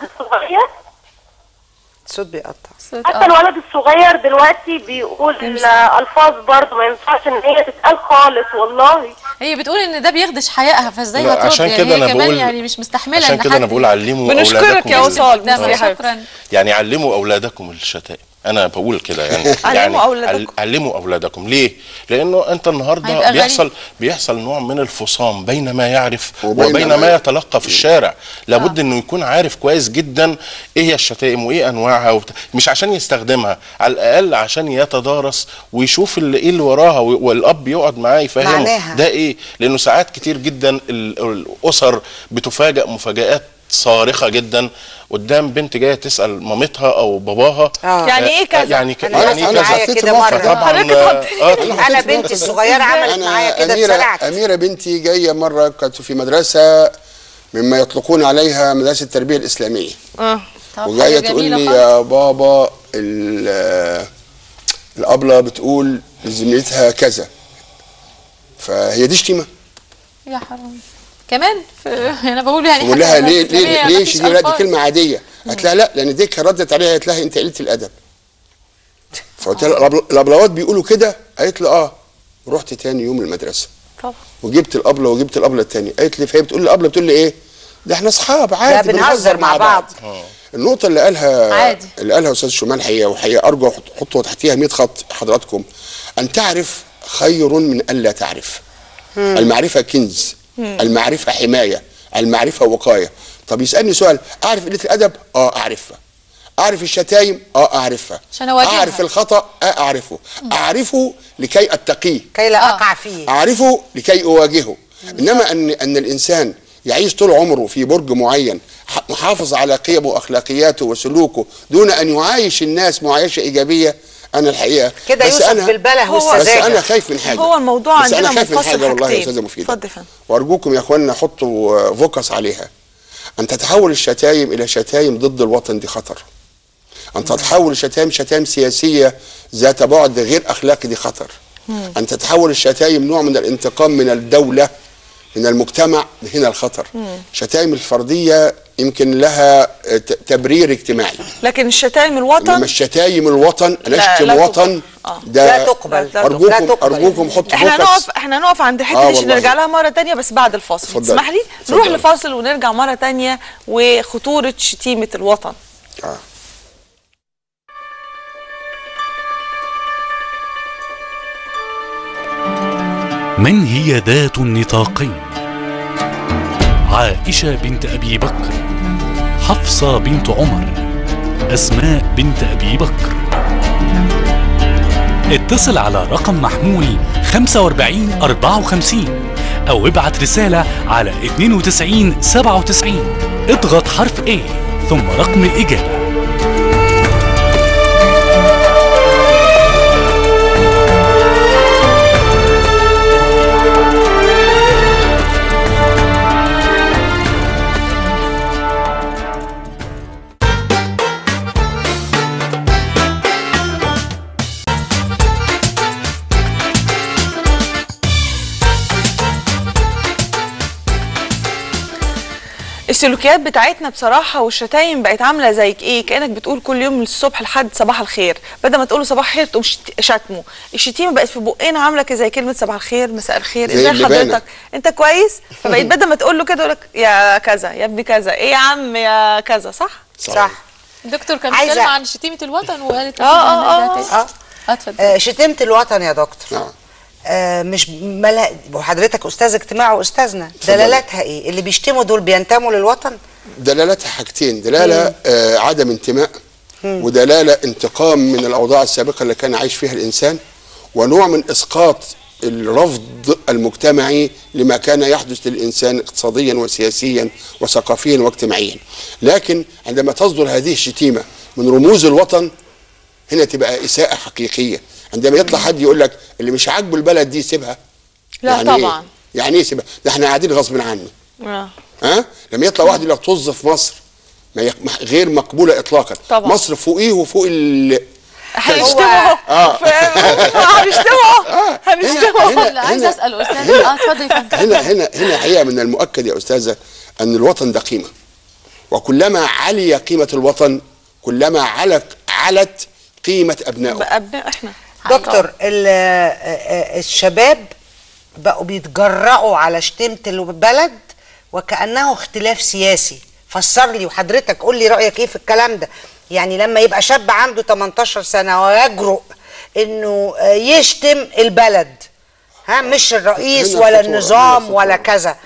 الصوت بيقطع. حتى الولد الصغير دلوقتي بيقول الالفاظ برضه ما ينفعش ان هي تتقال خالص والله. هي بتقول ان ده بيخدش حيائها، فازاي هترد؟ عشان كده يعني انا كمان بقول يعني مش مستحمله. عشان كده انا بقول علموا اولادكم. بنشكرك يا وصال. شكرا. يعني علموا اولادكم الشتائم، انا بقول كده يعني. علموا اولادكم. علموا اولادكم ليه؟ لانه انت النهارده بيحصل بيحصل نوع من الفصام بين ما يعرف وبين, وبين ما يتلقى في الشارع. لابد آه. انه يكون عارف كويس جدا ايه هي الشتائم وايه انواعها وبت... مش عشان يستخدمها، على الاقل عشان يتدارس ويشوف اللي ايه اللي وراها، والاب يقعد معاه يفهمه ده ايه. لانه ساعات كتير جدا الاسر بتفاجئ مفاجآت صارخه جدا قدام بنت جايه تسال مامتها او باباها آه. يعني ايه كذا؟ يعني ك... أنا يعني كذا كده مره. طبعا آه انا بنتي الصغيره عملت معايا كده اتسرعت. اميره بنتي جايه مره كانت في مدرسه مما يطلقون عليها مدرسه التربيه الاسلاميه. اه وجايه تقول لي يا بابا الابله بتقول لزميلتها كذا، فهي دي شتيمه؟ يا حرام كمان. انا بقول يعني بقول لها ليه ليه ليه دي؟ لا دي كلمه عاديه. قالت لها لا، لان ديك ردت عليها قالت لها انت قليله الادب. فقلت لها الابلوات بيقولوا كده؟ قالت لي اه. ورحت تاني يوم المدرسه طبعا وجبت الابله وجبت الابله الثانيه. قالت لي فهي بتقول لي الابله بتقول لي ايه؟ ده احنا اصحاب عادي بنهزر مع بعض. بعض. النقطه اللي قالها عادي. اللي قالها استاذ شومان حقيقه وحقيقه ارجو حطوا تحتيها مية خط حضراتكم. ان تعرف خير من الا تعرف. مم. المعرفه كنز. مم. المعرفه حمايه، المعرفه وقايه. طب يسالني سؤال، اعرف قله الادب؟ اه اعرفها. اعرف الشتايم؟ اه اعرفها. عشان اواجهها. اعرف الخطا؟ اه اعرفه. مم. اعرفه لكي اتقيه، كي لا اقع فيه. اعرفه لكي اواجهه. مم. انما ان ان الانسان يعيش طول عمره في برج معين محافظ على قيمه واخلاقياته وسلوكه دون ان يعايش الناس معايشه ايجابيه، انا الحقيقه كده يوصف بالبله والسذاجه. بس انا خايف من حاجه. هو الموضوع عندنا بس انا خايف من حاجه والله يا استاذه مفيده. اتفضل. وارجوكم يا اخواننا حطوا فوكس عليها. ان تتحول الشتايم الى شتايم ضد الوطن دي خطر. ان تتحول الشتايم شتايم سياسيه ذات بعد غير اخلاقي دي خطر. مم. ان تتحول الشتايم نوع من الانتقام من الدوله من المجتمع هنا الخطر. مم. شتايم الفرديه يمكن لها تبرير اجتماعي، لكن الشتايم الوطن انما الشتايم الوطن نشتم وطن ده لا تقبل. ارجوكم لا تقبل. ارجوكم حطوا احنا نقف احنا نقف عند الحته دي عشان نرجع لها مره ثانيه بس بعد الفاصل. تسمح لي نروح لفاصل ونرجع مره ثانيه وخطوره شتيمه الوطن. اه من هي ذات النطاقين؟ عائشة بنت أبي بكر، حفصة بنت عمر، أسماء بنت أبي بكر. اتصل على رقم محمول خمسة وأربعين أربعة وخمسين أو ابعت رسالة على اثنين وتسعين سبعة وتسعين. اضغط حرف A ثم رقم الإجابة. السلوكيات بتاعتنا بصراحه والشتايم بقت عامله زي ايه، كانك بتقول كل يوم من الصبح لحد صباح الخير، بدل ما تقول له صباح الخير تقوم شتمه. الشتيمه بقت في بقنا عامله كده زي كلمه صباح الخير، مساء الخير، ازاي حضرتك، انت كويس؟ فبقيت بدل ما تقول له كده يقول لك يا كذا، يا ابني كذا، ايه يا عم يا كذا. صح صح, صح. دكتور كان بيتكلم عن شتيمه الوطن وقالت اه اه اه اتفضل. شتيمه الوطن يا دكتور اه آه مش ملا... وحضرتك استاذ اجتماع واستاذنا، دلالاتها ايه؟ اللي بيشتموا دول بينتموا للوطن؟ دلالاتها حاجتين، دلاله آه عدم انتماء، مم. ودلاله انتقام من الاوضاع السابقه اللي كان عايش فيها الانسان، ونوع من اسقاط الرفض المجتمعي لما كان يحدث للانسان اقتصاديا وسياسيا وثقافيا واجتماعيا. لكن عندما تصدر هذه الشتيمه من رموز الوطن هنا تبقى اساءه حقيقيه. عندما يطلع حد يقول لك اللي مش عاجبه البلد دي سيبها، لا يعني طبعا إيه؟ يعني ايه سيبها؟ ده احنا قاعدين غصب عني. اه ها؟ لما يطلع واحد يقول لك طز في مصر غير مقبوله اطلاقا. طبعا. مصر فوقيه وفوق ال هنشتمه اهو اه هنشتمه اهو هنشتمه. عايزه اسال استاذ اه اتفضلي. هنا هنا هنا حقيقه من المؤكد يا استاذه ان الوطن ده قيمه، وكلما علي قيمه الوطن كلما علت علت قيمه ابنائه. ابناء احنا دكتور الشباب بقوا بيتجرأوا على شتيمه البلد وكأنه اختلاف سياسي. فسر لي وحضرتك قول لي رأيك ايه في الكلام ده. يعني لما يبقى شاب عنده تمنتاشر سنة ويجرؤ انه يشتم البلد، ها مش الرئيس ولا النظام ولا كذا،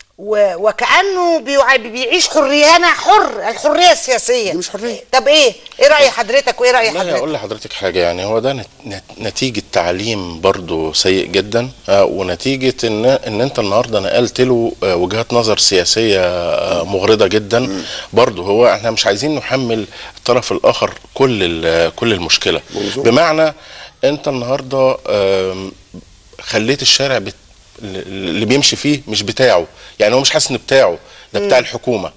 وكأنه بيعيش حرية، انا حر، الحرية السياسية. دي مش حرية. طب ايه؟ ايه رأي حضرتك وايه رأي حضرتك؟ لا اقول لحضرتك حاجة، يعني هو ده نتيجة تعليم برضو سيء جدا، ونتيجة ان ان انت النهارده نقلت له وجهات نظر سياسية مغرضة جدا. برضو هو احنا مش عايزين نحمل الطرف الاخر كل كل المشكلة. بمعنى انت النهارده خليت الشارع بت اللي بيمشي فيه مش بتاعه، يعني هو مش حاسس انه بتاعه، ده بتاع الحكومه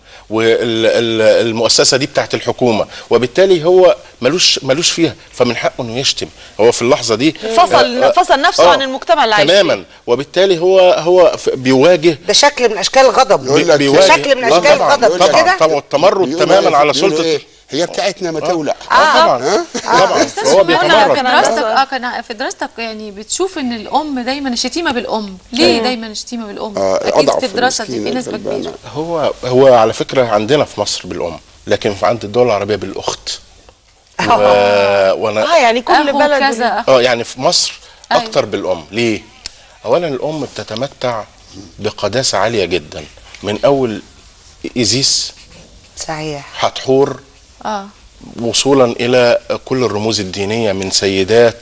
والمؤسسه دي بتاعت الحكومه، وبالتالي هو ملوش ملوش فيها، فمن حقه انه يشتم. هو في اللحظه دي فصل آه فصل نفسه آه عن المجتمع اللي عايش فيه تماما، وبالتالي هو هو بيواجه. ده شكل من اشكال الغضب، بيواجه شكل من اشكال الغضب طبعا طبعا التمرد تماما على سلطه. هي بتاعتنا ما تولع. اه, آه طبعا اه طبعا هو بيتمرد. في دراستك اه كان في دراستك يعني بتشوف ان الام دايما الشتيمه بالام، ليه دايما الشتيمه بالام؟ آه اكيد في الدراسه دي في نسبه كبيره. هو هو على فكره عندنا في مصر بالام، لكن في عند الدول العربيه بالاخت. و... وانا اه يعني كل بلد كذا اه يعني في مصر اكتر أيوه. بالام. ليه؟ اولا الام بتتمتع بقداسه عاليه جدا، من اول ايزيس صحيح حتحور اه وصولا الى كل الرموز الدينيه من سيدات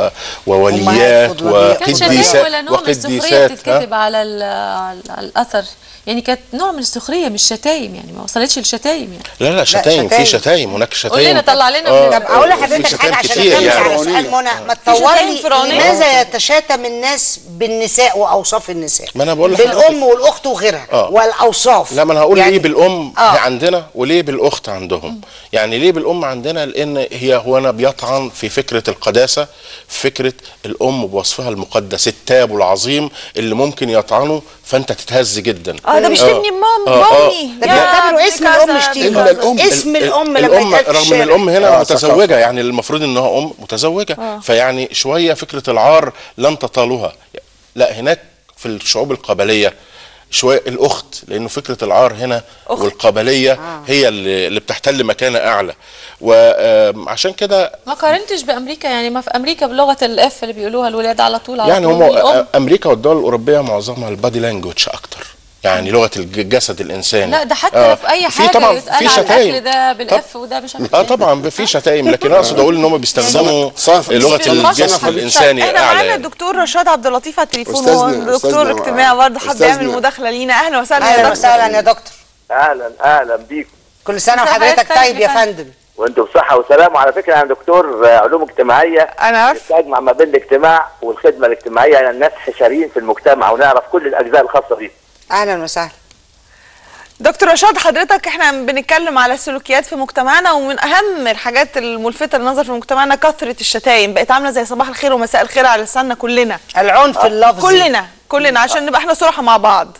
ووليات وقديسات ولا نوع من السخريه بتتكتب على الاثر، يعني كانت نوع من السخريه مش شتايم، يعني ما وصلتش لشتايم يعني. لا لا شتايم، في شتايم، هناك شتايم. قول لنا طلع لنا آه طب اقول لحضرتك حاجه عشان نكمل على سؤال منى، ما تطور لي لماذا يتشاتم الناس بالنساء واوصاف النساء؟ ما انا بقول بالام والاخت وغيرها آه. والاوصاف. لا ما انا هقول يعني ليه بالام آه. عندنا وليه بالاخت عندهم. يعني ليه بالام عندنا؟ لان هي هو انا بيطعن في فكره القداسه، فكره الام بوصفها المقدس التاب العظيم اللي ممكن يطعنه فانت تتهز جدا. اه ده بيشتمني مام مامي، ده بيعتبروا اسم الام شتيمه. الام اسم الام لما يتقال رغم ان الام هنا آه متزوجه، يعني المفروض انها ام متزوجه آه. فيعني شويه فكره العار لن تطالها. لا هناك في الشعوب القبليه شويه الاخت، لانه فكره العار هنا أخت. والقبليه آه. هي اللي, اللي بتحتل مكانه اعلى، وعشان كده ما قارنتش بامريكا. يعني ما في امريكا بلغه الاف اللي بيقولوها الولاد على طول على يعني هم امريكا والدول الاوروبيه معظمها البادي لانجوج اكتر، يعني لغه الجسد الانساني. لا ده حتى آه في اي حاجه في طبعا في شتايم ده بالاف وده مش عارف اه طبعا في شتايم، لكن اقصد اقول ان هم بيستخدموا لغه الجسد الانساني احنا اعلى. معانا الدكتور رشاد عبد اللطيف على التليفون، هو دكتور اجتماع برضه حب يعمل مداخله لينا. اهلا وسهلا يا دكتور. اهلا وسهلا يا دكتور. اهلا اهلا بيكم. كل سنه وحضرتك طيب يا فندم. وانتم بصحه وسلامه. على فكره انا دكتور علوم اجتماعيه، انا عارف بتجمع ما بين الاجتماع والخدمه الاجتماعيه، يعني الناس حشريين في المجتمع ونعرف كل الاجزاء الخاصه بيه. اهلا وسهلا دكتور رشاد. حضرتك احنا بنتكلم على السلوكيات في مجتمعنا، ومن اهم الحاجات الملفتة للنظر في مجتمعنا كثرة الشتايم، بقت عاملة زي صباح الخير ومساء الخير على لساننا كلنا. العنف اللفظي كلنا كلنا عشان نبقى احنا صراحة مع بعض.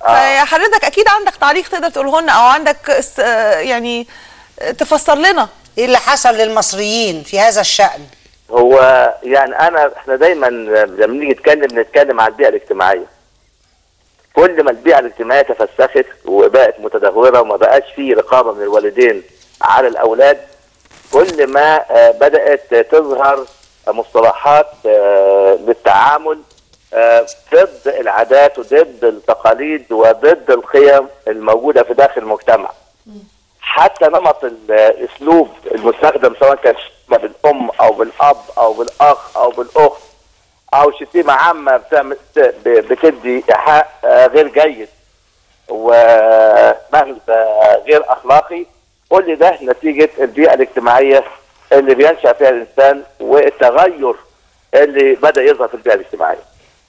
آه. فحضرتك اكيد عندك تعليق تقدر تقوله لنا، او عندك است... يعني تفسر لنا ايه اللي حصل للمصريين في هذا الشأن. هو يعني انا احنا دايما لما نيجي نتكلم نتكلم عن البيئه الاجتماعيه. كل ما البيئه الاجتماعيه تفسخت وبقت متدهوره وما بقاش فيه رقابه من الوالدين على الاولاد، كل ما بدات تظهر مصطلحات للتعامل ضد العادات وضد التقاليد وضد القيم الموجوده في داخل المجتمع. حتى نمط الاسلوب المستخدم سواء كان شتيمه بالام او بالاب او بالاخ او بالاخت او شتيمه عامه بتعمل بتدي ايحاء غير جيد ومغز غير اخلاقي، كل ده نتيجه البيئه الاجتماعيه اللي بينشا فيها الانسان والتغير اللي بدا يظهر في البيئه الاجتماعيه.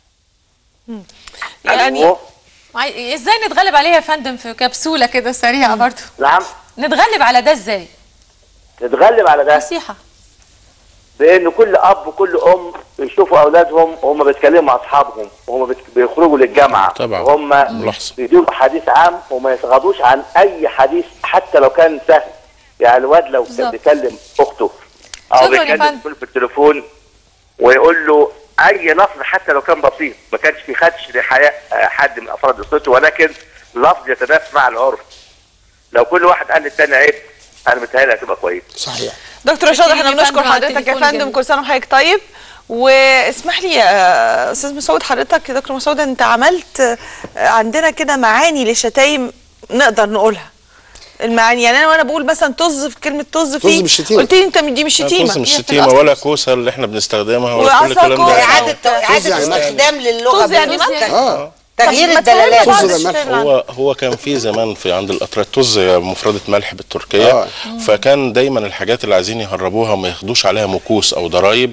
يعني ازاي نتغلب عليها يا فندم في كبسوله كده سريعه برضه؟ نعم، نتغلب على ده ازاي؟ نتغلب على ده نصيحه بان كل اب وكل ام يشوفوا اولادهم وهم بيتكلموا مع اصحابهم وهم بيخرجوا للجامعه طبعا وهم بيدوروا حديث عام وما يتغاضوش عن اي حديث حتى لو كان سهل. يعني الواد لو كان بيكلم اخته او بيكلم في التليفون ويقول له اي لفظ حتى لو كان بسيط، ما كانش في خدش لحياء حد من افراد اسرته، ولكن لفظ يتناسب مع العرف. لو كل واحد قال للتاني عيب انا متهيألي هتبقى كويس. صحيح. دكتور رشاد احنا بنشكر حضرتك يا فندم، كل سنه وحضرتك طيب. واسمح لي يا استاذ مسعود، حضرتك يا دكتور مسعود انت عملت عندنا كده معاني للشتايم نقدر نقولها. المعاني يعني انا وانا بقول مثلا طز، في كلمه طز فيه قلت لي انت دي مش شتيمه. طز مش شتيمه ولا كوسه اللي احنا بنستخدمها ولا كل الكلام ده. اعاده اعاده استخدام للغه. طز يعني اه تغيير الدلالات. هو هو كان في زمان في عند الاتراك طز مفردة ملح بالتركية. آه. فكان دايما الحاجات اللي عايزين يهربوها وما ياخدوش عليها مكوس او ضرايب،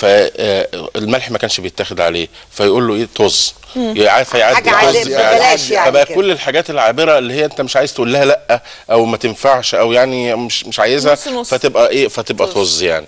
فالملح ما كانش بيتاخد عليه فيقول له ايه طز، فيعدي طز. فبقى كل الحاجات العابره اللي هي انت مش عايز تقول لها لا او ما تنفعش او يعني مش مش عايزها فتبقى ايه فتبقى طز يعني.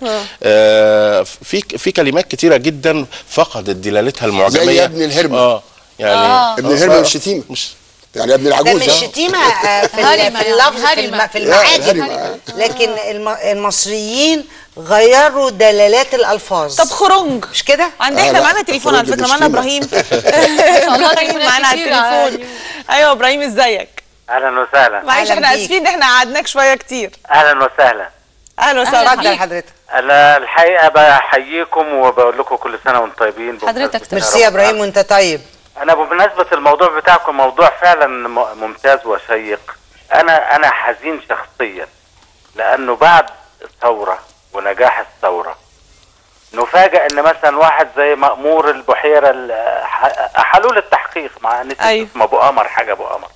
آه في في كلمات كتيره جدا فقدت دلالتها المعجميه زي ابن الهرم. اه يعني آه. ابن الهرم مش شتيمه، مش يعني ابن العجوز. ده مش شتيمه في في اللفظ في المعادي، لكن المصريين غيروا دلالات الالفاظ. طب خرنج مش كده؟ عندنا احنا معانا تليفون على فكره، معانا ابراهيم. ابراهيم معانا على التليفون. ايوه ابراهيم ازيك؟ اهلا وسهلا. معلش احنا اسفين ان احنا قعدناك شويه كتير. اهلا وسهلا. اهلا وسهلا. اتفضل حضرتك. انا الحقيقه بحييكم وبقول لكم كل سنه وانتم طيبين. حضرتك ميرسي يا ابراهيم وانت طيب. انا بمناسبه الموضوع بتاعكم موضوع فعلا ممتاز وشيق. انا انا حزين شخصيا لانه بعد الثوره ونجاح الثوره نفاجئ ان مثلا واحد زي مأمور البحيره احالوا له التحقيق مع ان أيوه. اسمه ابو قمر حاجه ابو قمر،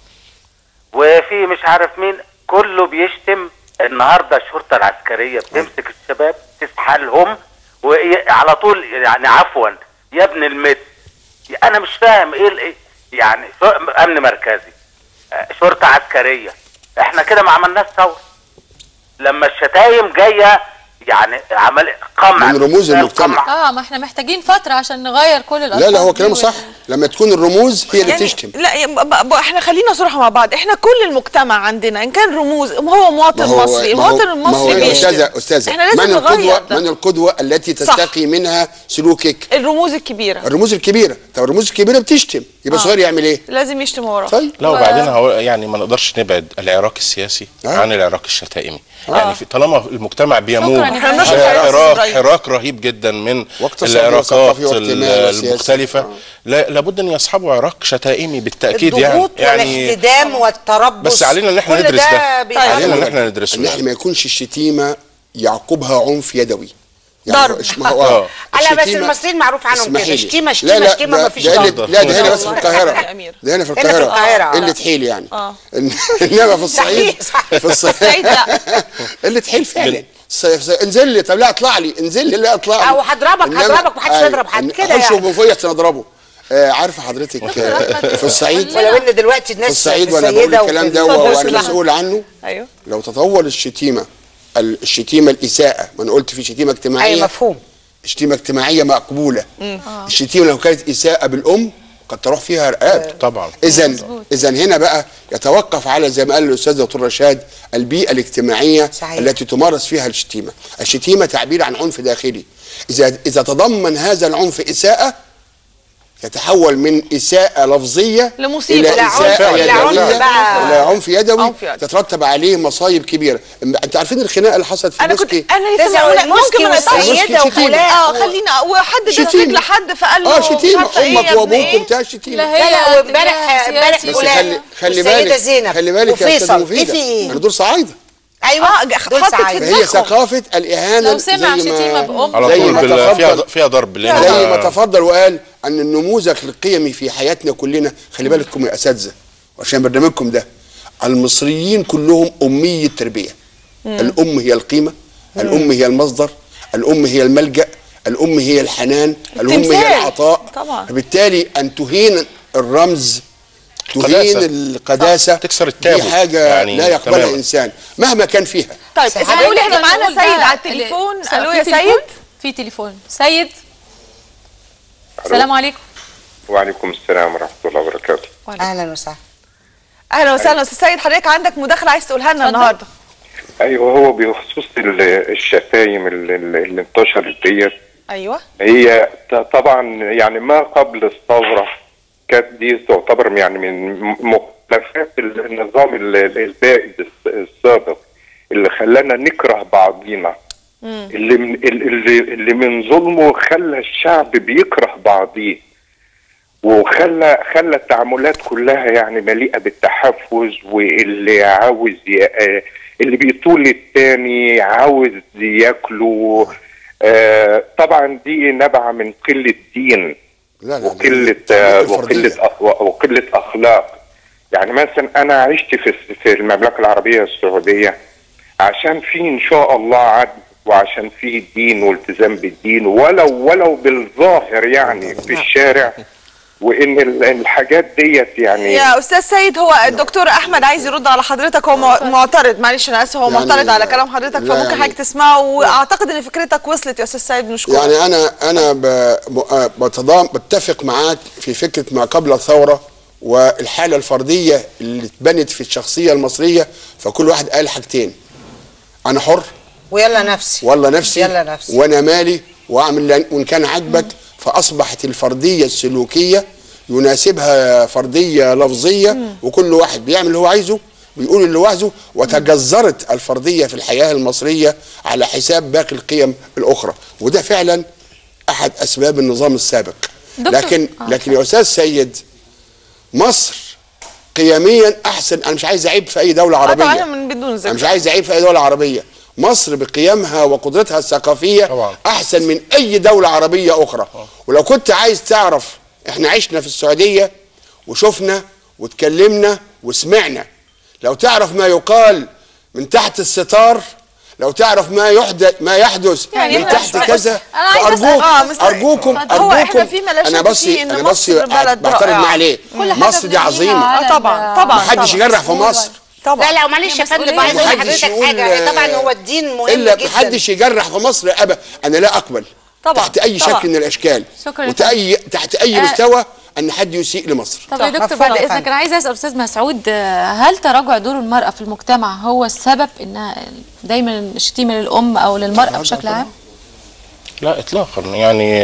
وفي مش عارف مين كله بيشتم. النهارده الشرطه العسكريه بتمسك الشباب تسحلهم وعلى طول يعني عفوا يا ابن المت. انا مش فاهم ايه يعني امن مركزي شرطه عسكريه، احنا كده ما عملناش ثوره لما الشتايم جايه يعني عمل قمع من رموز المجتمع. اه ما احنا محتاجين فتره عشان نغير كل الالفاظ. لا لا هو كلامه صح، لما تكون الرموز هي اللي يعني بتشتم. لا احنا خلينا صراحه مع بعض، احنا كل المجتمع عندنا ان كان رموز هو مواطن هو مصري، المواطن المصري بيشتم. استاذه استاذه احنا لازم من القدوه ده. من القدوه التي تستقي منها سلوكك؟ الرموز الكبيره. الرموز الكبيره. طب الرموز الكبيره بتشتم يبقى الصغير آه. يعمل ايه؟ لازم يشتم وراه. طيب لا وبعدين هو يعني ما نقدرش نبعد العراق السياسي آه. عن العراق الشتائمي. آه. يعني في طالما المجتمع بيموج حراك حراك رهيب جدا من العراقات المختلفه آه. لا لابد ان يصحبوا عراق شتائمي بالتاكيد. يعني يعني والاحتدام والتربص بس علينا ان احنا ندرس ده, ده. علينا ان احنا ندرسه ان احنا ما يكونش الشتيمه يعقبها عنف يدوي ضرب. اه لا بس المصريين معروف عنهم كده شتيمه شتيمه شتيمه ما فيش ضرب. لا ده هنا بس في القاهره، ده هنا في القاهره قله حيل يعني. انما في الصعيد في الصعيد لا قله حيل فعلا. انزل لي طب لا اطلع لي انزل لي لا اطلع لي او هضربك هضربك محدش يضرب حد كده يعني. خش بوفيه نضربه. آه عارفه حضرتك آه في الصعيد ولو ان دلوقتي الناس في الصعيد وانا بقول الكلام ده وانا مسؤول عنه. ايوه لو تطور الشتيمه الشتيمه الاساءه، ما انا قلت في شتيمه اجتماعيه. اي مفهوم. شتيمه اجتماعيه مقبوله. آه. الشتيمه لو كانت اساءه بالام قد تروح فيها رقاب. طبعا. اذا اذا هنا بقى يتوقف على زي ما قال الاستاذ دكتور رشاد البيئه الاجتماعيه صحيح. التي تمارس فيها الشتيمه. الشتيمه تعبير عن عنف داخلي. اذا اذا تضمن هذا العنف اساءه يتحول من اساءه لفظيه لمصيبه، الى اساءه يدويه الى عنف يدوي تترتب عليه مصايب كبيره. انتوا عارفين الخناقه اللي حصلت في انا كنت موسكي؟ انا لسه ممكن ما نقطعش اه خلينا وحد دفك لحد فقال له اه شتيمه امك وابوك وبتاع شتيمه. لا لا امبارح امبارح خلي خلي بالك خلي بالك يا استاذ مفيده انا دول صعايده. ايوه دول صعايده. هي ثقافه الاهانه لو سمع شتيمه بام على طول فيها فيها ضرب. زي ما تفضل وقال ان النموذج القيمي في حياتنا كلنا. خلي بالكم يا اساتذه عشان برنامجكم ده المصريين كلهم امي التربيه. مم. الام هي القيمه، الام هي المصدر، الام هي الملجا، الام هي الحنان، الام هي العطاء. طبعا. فبالتالي ان تهين الرمز تهين القداسه تكسر التابو دي حاجه يعني لا يقبلها تمام. انسان مهما كان فيها. طيب اسمحوا لي احنا معانا سيد على التليفون. الو يا سيد. في تليفون. سيد السلام عليكم. وعليكم السلام ورحمه الله وبركاته. اهلا وسهلا. اهلا وسهلا استاذ سيد، حضرتك عندك مداخله عايز تقولها لنا النهارده. ايوه هو بخصوص الشتايم اللي انتشرت ديت. ايوه هي طبعا يعني ما قبل الثوره كانت دي تعتبر يعني من مخالفات النظام البائد السابق اللي خلانا نكره بعضينا. مم. اللي من اللي اللي من ظلمه خلى الشعب بيكره بعضيه وخلى خلى التعاملات كلها يعني مليئه بالتحفز واللي عاوز ي... اللي بيطول التاني عاوز ياكله. آه طبعا دي نبعه من قله دين لا لا وقله آه وقله وقله اخلاق. يعني مثلا انا عشت في في المملكه العربيه السعوديه عشان في ان شاء الله عدل وعشان في دين والتزام بالدين ولو ولو بالظاهر يعني في الشارع وان الحاجات ديت يعني. يا استاذ سيد هو الدكتور احمد عايز يرد على حضرتك. هو معترض معلش انا اسف هو يعني معترض على كلام حضرتك فممكن يعني حضرتك تسمعه واعتقد ان فكرتك وصلت يا استاذ سيد. نشكرك. يعني انا انا بتضام بتفق معاك في فكره ما قبل الثوره والحاله الفرديه اللي اتبنت في الشخصيه المصريه. فكل واحد قال حاجتين انا حر ويلا نفسي والله نفسي يلا نفسي وانا مالي واعمل وان كان عاجبك. فاصبحت الفرديه السلوكيه يناسبها فرديه لفظيه مم. وكل واحد بيعمل اللي هو عايزه بيقول اللي هو عايزه. وتجذرت الفرديه في الحياه المصريه على حساب باقي القيم الاخرى وده فعلا احد اسباب النظام السابق. لكن آه. لكن يا استاذ سيد مصر قيميا احسن. انا مش عايز اعيب في اي دوله عربيه. طبعا من بدون ذكر. انا مش عايز اعيب في اي دوله عربيه. مصر بقيمها وقدرتها الثقافيه طبعا. احسن من اي دوله عربيه اخرى. أوه. ولو كنت عايز تعرف احنا عشنا في السعوديه وشفنا واتكلمنا وسمعنا. لو تعرف ما يقال من تحت الستار لو تعرف ما يحدث ما يحدث يعني من تحت كذا فارجوك آه ارجوكم ارجوكم انا بس انا بس بعترض معاه عليه. مصر دي عظيمه. اه طبعا طبعا محدش يجرح في مصر. طبعا. لا لا معلش يا فندم عايز اقول لحضرتك حاجه. طبعا هو الدين مهم إلا جدا. محدش يجرح في مصر ابدا. انا لا اقبل طبعا. تحت اي طبعا. شكل من الاشكال وتأي تحت اي مستوى ان حد يسيء لمصر. طب يا دكتور بعد اذنك انا عايزه اسال استاذ مسعود هل تراجع دور المراه في المجتمع هو السبب انها دايما الشتيمه للام او للمراه بشكل عام؟ لا اطلاقا. يعني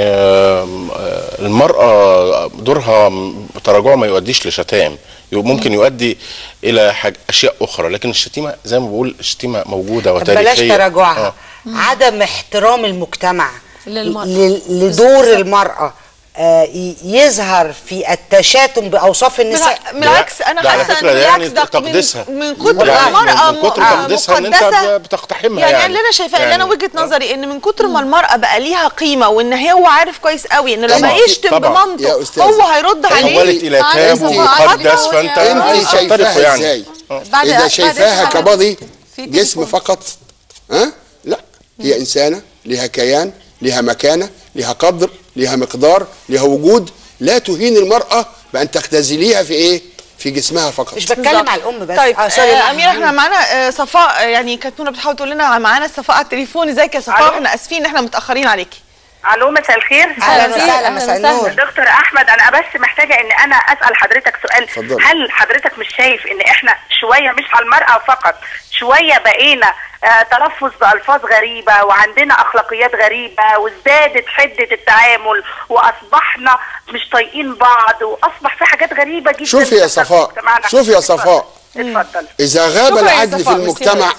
المراه دورها تراجعه ما يؤديش لشتائم ممكن يؤدي الى حاجة اشياء اخرى. لكن الشتيمه زي ما بقول الشتيمه موجوده وتاريخيه. بلاش تراجعها. آه. عدم احترام المجتمع لدور المراه آه يظهر في التشاتم باوصاف النساء. بالعكس انا حاسه ان يعني تقديسها من كتر ما المراه من كتر تقديسها ان انت بتقتحمها. يعني, يعني اللي انا شايفاه يعني اللي انا وجهه نظري ان من كتر ما المراه بقى ليها قيمه وان هو عارف كويس قوي ان لما يشتم بمامته هو هيرد عليه. تحولت الى تاب ومقدس فانت انت شايفاها ازاي؟ اذا شايفاها كبضي جسم فقط ها لا هي انسانه ليها كيان ليها مكانه ليها قدر ليها مقدار ليها وجود. لا تهين المرأة بأن تختزليها في إيه؟ في جسمها فقط. مش بتكلم على الأم بس. طيب آه آه أميرة احنا معانا آه صفاء يعني كانت منى بتحاول تقول لنا معانا صفاء على التليفون. ازيك يا صفاء؟ احنا آسفين إن احنا متأخرين عليكي. الو مساء الخير. اهلا وسهلا. مساء النور. دكتور احمد، انا بس محتاجه ان انا اسال حضرتك سؤال. فضل. هل حضرتك مش شايف ان احنا شويه مش على المرأة فقط، شويه بقينا آه تلفظ بالفاظ غريبه وعندنا اخلاقيات غريبه وازدادت حده التعامل واصبحنا مش طايقين بعض واصبح في حاجات غريبه جدا. شوفي يا صفاء، شوفي يا صفاء، اتفضل. اذا غاب العدل في المجتمع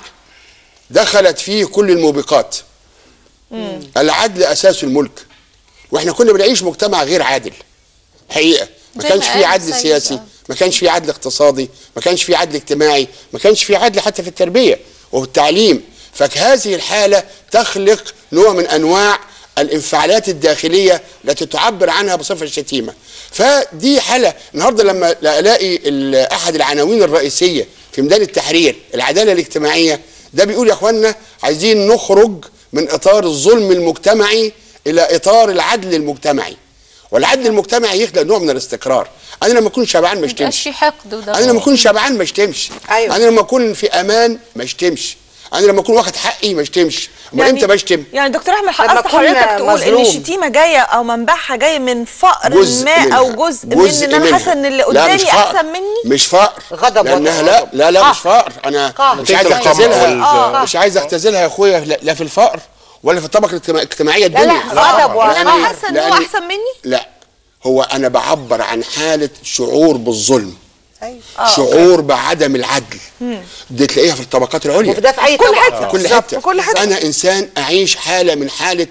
دخلت فيه كل الموبقات. مم. العدل اساس الملك، واحنا كنا بنعيش مجتمع غير عادل حقيقه. ما كانش فيه عدل سياسي، ما كانش فيه عدل اقتصادي، ما كانش فيه عدل اجتماعي، ما كانش فيه عدل حتى في التربيه وفي التعليم. فهذه الحاله تخلق نوع من انواع الانفعالات الداخليه التي تعبر عنها بصفه الشتيمه. فدي حاله النهارده لما الاقي احد العناوين الرئيسيه في ميدان التحرير العداله الاجتماعيه، ده بيقول يا اخوانا عايزين نخرج من اطار الظلم المجتمعي الى اطار العدل المجتمعي، والعدل المجتمعي يخلق نوع من الاستقرار. انا لما اكون شبعان ما اشتمش، في حقد وده انا لما اكون شبعان ما اشتمش، أيوة. انا لما اكون في امان ما اشتمش، انا لما اكون واخد حقي ما اشتمش. امال امتى بشتم؟ يعني دكتور احمد قصد حضرتك تقول ان الشتيمه جايه او منبعها جاي من فقر ما او جزء, جزء من ان انا حاسه ان اللي قدامي احسن مني؟ مش فقر، غضب لانها لا لا لا مش فقر. انا مش عايز اختزلها، مش عايز اختزلها يا اخويا لا في الفقر ولا في الطبقه الاجتماعيه الدنيا. لا لا غضب. انا حاسه ان هو احسن مني؟ لا، هو انا بعبر عن حاله شعور بالظلم. أيوة. شعور بعدم العدل. مم. دي تلاقيها في الطبقات العليا، وده في اي كل طبقه، حته، كل حته. كل حته. انا انسان اعيش حاله من حاله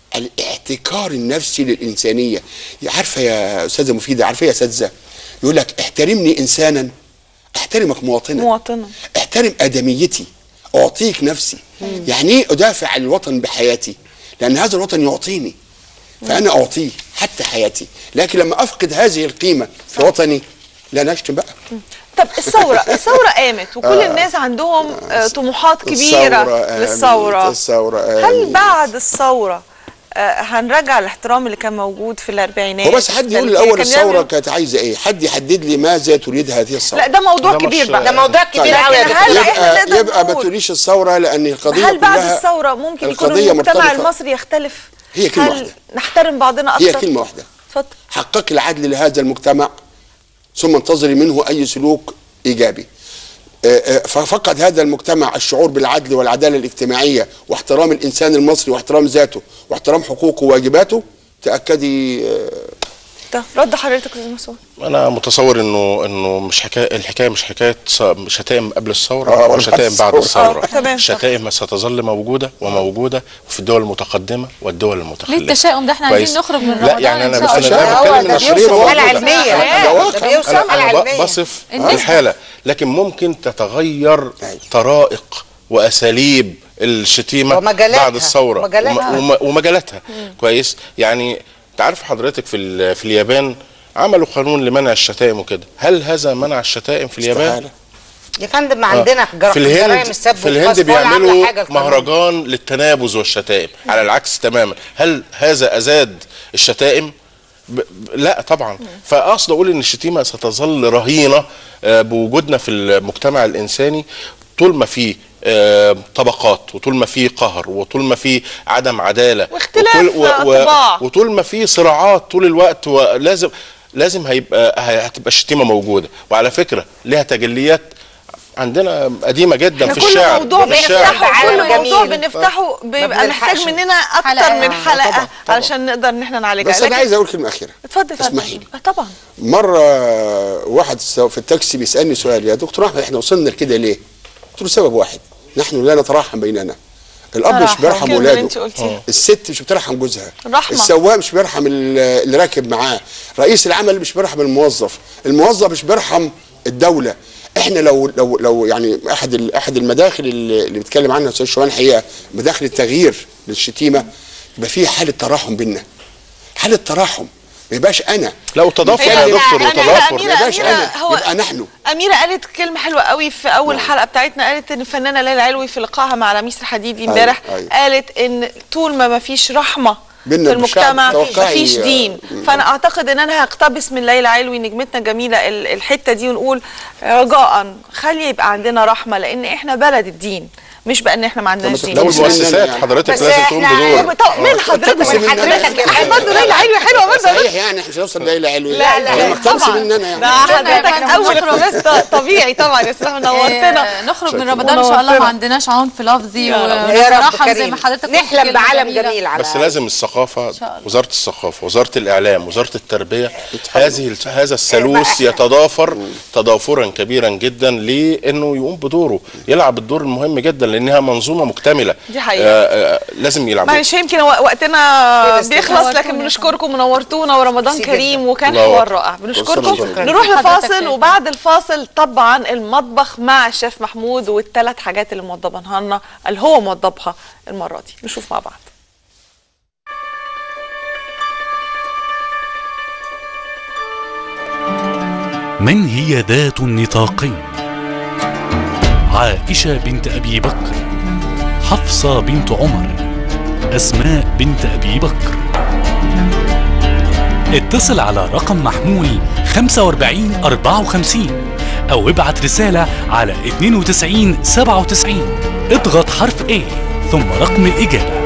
الاحتكار النفسي للانسانيه. عارفه يا استاذه مفيده، عارفه يا اساتذه، يقول لك احترمني انسانا احترمك مواطنا، مواطنا احترم ادميتي اعطيك نفسي. مم. يعني ايه ادافع عن الوطن بحياتي؟ لان هذا الوطن يعطيني فانا اعطيه حتى حياتي، لكن لما افقد هذه القيمه في وطني لا نشتم بقى. طب الثوره الثوره قامت وكل آه الناس عندهم آه طموحات كبيره للثوره. الثوره هل بعد الثوره آه هنرجع الاحترام اللي كان موجود في الاربعينات؟ هو بس حد يقول الاول الثوره كانت عايزه ايه؟ حد يحدد لي ماذا تريد هذه الثوره. لا ده موضوع كبير بقى، ده موضوع كبير قوي يا دكتور. يبقى يبقى ما تقوليش الثوره، لان القضيه هل بعد كلها الثوره ممكن يكون المجتمع المصري يختلف؟ هي كلمه واحده، نحترم بعضنا اكتر. هي كلمه واحده، اتفضل. حققي العدل لهذا المجتمع ثم انتظري منه اي سلوك ايجابي. ففقد هذا المجتمع الشعور بالعدل والعداله الاجتماعيه واحترام الانسان المصري واحترام ذاته واحترام حقوقه وواجباته، تاكدي. ده رد حضرتك يا مسؤول. انا متصور انه انه مش حكايه، الحكايه مش حكايه شتائم قبل الثوره آه ولا شتائم بعد الثوره. الشتائم ستظل موجوده وموجوده في الدول المتقدمه والدول المتخلفه. ليه التشاؤم ده؟ احنا عايزين نخرج من لا يعني انا انا بتكلم ان الشريعه العلميه، انا بصف الحاله، لكن ممكن تتغير طرائق واساليب الشتيمه بعد الثوره ومجالاتها, ومجالاتها. كويس. يعني تعرف حضرتك في في اليابان عملوا قانون لمنع الشتائم وكده. هل هذا منع الشتائم في اليابان؟ يا فندم عندنا آه. في الهند في الهند بيعملوا مهرجان للتنابز والشتائم على العكس تماما. هل هذا ازاد الشتائم؟ ب... لا طبعا. فاقصد اقول ان الشتيمه ستظل رهينه بوجودنا في المجتمع الانساني طول ما في آه طبقات، وطول ما في قهر، وطول ما في عدم عداله، واختلاف طباع، وطول ما في صراعات طول الوقت. ولازم لازم هيبقى هتبقى الشتيمه موجوده. وعلى فكره لها تجليات عندنا قديمه جدا في الشعر. كل موضوع بنفتحه كل موضوع بنفتحه بيبقى محتاج مننا اكتر من حلقه طبعًا طبعًا. علشان نقدر ان احنا نعالجها. بس انا عايز اقول كلمه اخيره. اتفضل. اسمحي لي. طبعا. مره واحد في التاكسي بيسالني سؤال، يا دكتور احمد احنا وصلنا لكده ليه؟ قلت له سبب واحد، نحن لا نتراحم بيننا. الاب مش بيرحم ولاده، الست مش بترحم جوزها، رحمة. السواق مش بيرحم اللي راكب معاه، رئيس العمل مش بيرحم الموظف، الموظف مش بيرحم الدوله. احنا لو لو لو يعني احد احد المداخل اللي, اللي بيتكلم عنها الاستاذ شومان حقيقه مداخل التغيير للشتيمه، يبقى في حاله تراحم بينا، حاله تراحم. ما يبقاش انا لو تضافر يا دكتور وتضافر ما يبقاش انا، يبقى نحن. اميره قالت كلمه حلوه قوي في اول نعم. حلقه بتاعتنا، قالت ان الفنانه ليلى علوي في لقائها مع لميس الحديدي امبارح أيوة. أيوة. قالت ان طول ما ما فيش رحمه في المجتمع مفيش دين. فانا اعتقد ان انا هقتبس من ليلى علوي نجمتنا جميله الحته دي ونقول رجاء خلي يبقى عندنا رحمه، لان احنا بلد الدين مش بان احنا ما عندناش دين. لو المؤسسات حضرتك لازم تقوم بدور. طب مين حضرتك حضرتك برضه ليلى علوي حلوه برضه. صحيح يعني احنا مش هنوصل ليلى علوي. لا لا ما اقتربش مننا يعني. ده حضرتك اول اقتباس طبيعي طبعا يا استاذ نورتنا. نخرج من رمضان ان شاء الله ما عندناش عنف لفظي ونترحم زي ما حضرتك نحلم بعالم جميل على بس لازم الثقافه، وزاره الثقافه، وزاره الاعلام، وزاره التربيه، هذه هذا الثالوث يتضافر تضافرا كبيرا جدا لانه يقوم بدوره، يلعب الدور المهم جدا لانها منظومه مكتمله. دي حقيقة. آآ آآ لازم يلعب. معلش يمكن وقتنا بيخلص لكن بنشكركم ونورتونا ورمضان كريم وكان حوار رائع. بنشكركم. نروح لفاصل وبعد الفاصل طبعا المطبخ مع الشيف محمود والثلاث حاجات اللي موضبينها لنا اللي هو موضبها المره دي. نشوف مع بعض. من هي ذات النطاقين؟ عائشة بنت أبي بكر، حفصة بنت عمر، أسماء بنت أبي بكر. اتصل على رقم محمول خمسة وأربعين أربعة وخمسين أو ابعت رسالة على اثنين وتسعين سبعة وتسعين. اضغط حرف A ثم رقم الإجابة.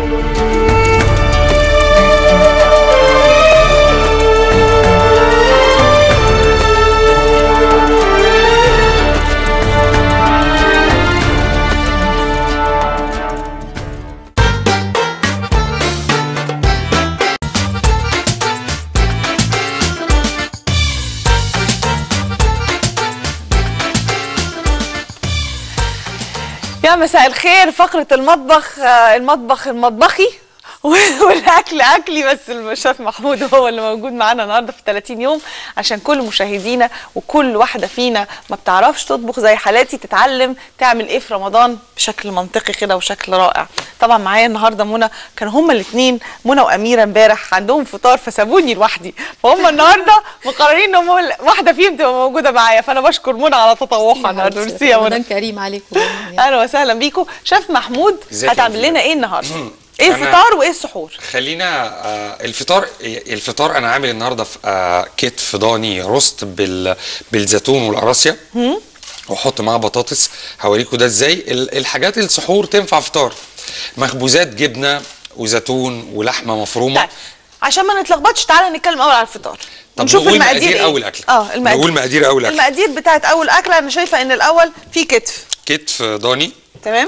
يا مساء الخير. فقرة المطبخ المطبخ المطبخي والاكل اكلي، بس الشيف محمود هو اللي موجود معانا النهارده في ثلاثين يوم عشان كل مشاهدينا وكل واحده فينا ما بتعرفش تطبخ زي حالاتي تتعلم تعمل ايه في رمضان بشكل منطقي كده وشكل رائع. طبعا معايا النهارده منى، كانوا هما الاثنين منى واميره امبارح عندهم فطار فسابوني لوحدي، فهم النهارده مقررين ان واحده فيهم تبقى موجوده معايا، فانا بشكر منى على تطوعها النهارده. ميرسي يا منى. رمضان كريم عليكم. اهلا وسهلا بيكم. شيف محمود هتعمل لنا ايه النهارده؟ ايه الفطار وايه السحور؟ خلينا آه الفطار الفطار انا عامل النهارده آه كتف ضاني روست بال بالزيتون والقراصيه واحط معاه بطاطس. هوريكم ده ازاي. الحاجات السحور تنفع فطار، مخبوزات جبنه وزيتون ولحمه مفرومه. طيب عشان ما نتلخبطش تعالى نتكلم اول على الفطار. طب نشوف المقادير. مقادير اول اكله. اه المقادير. نقول مقادير اول اكله. المقادير بتاعت اول اكله انا شايفه ان الاول في كتف كتف ضاني تمام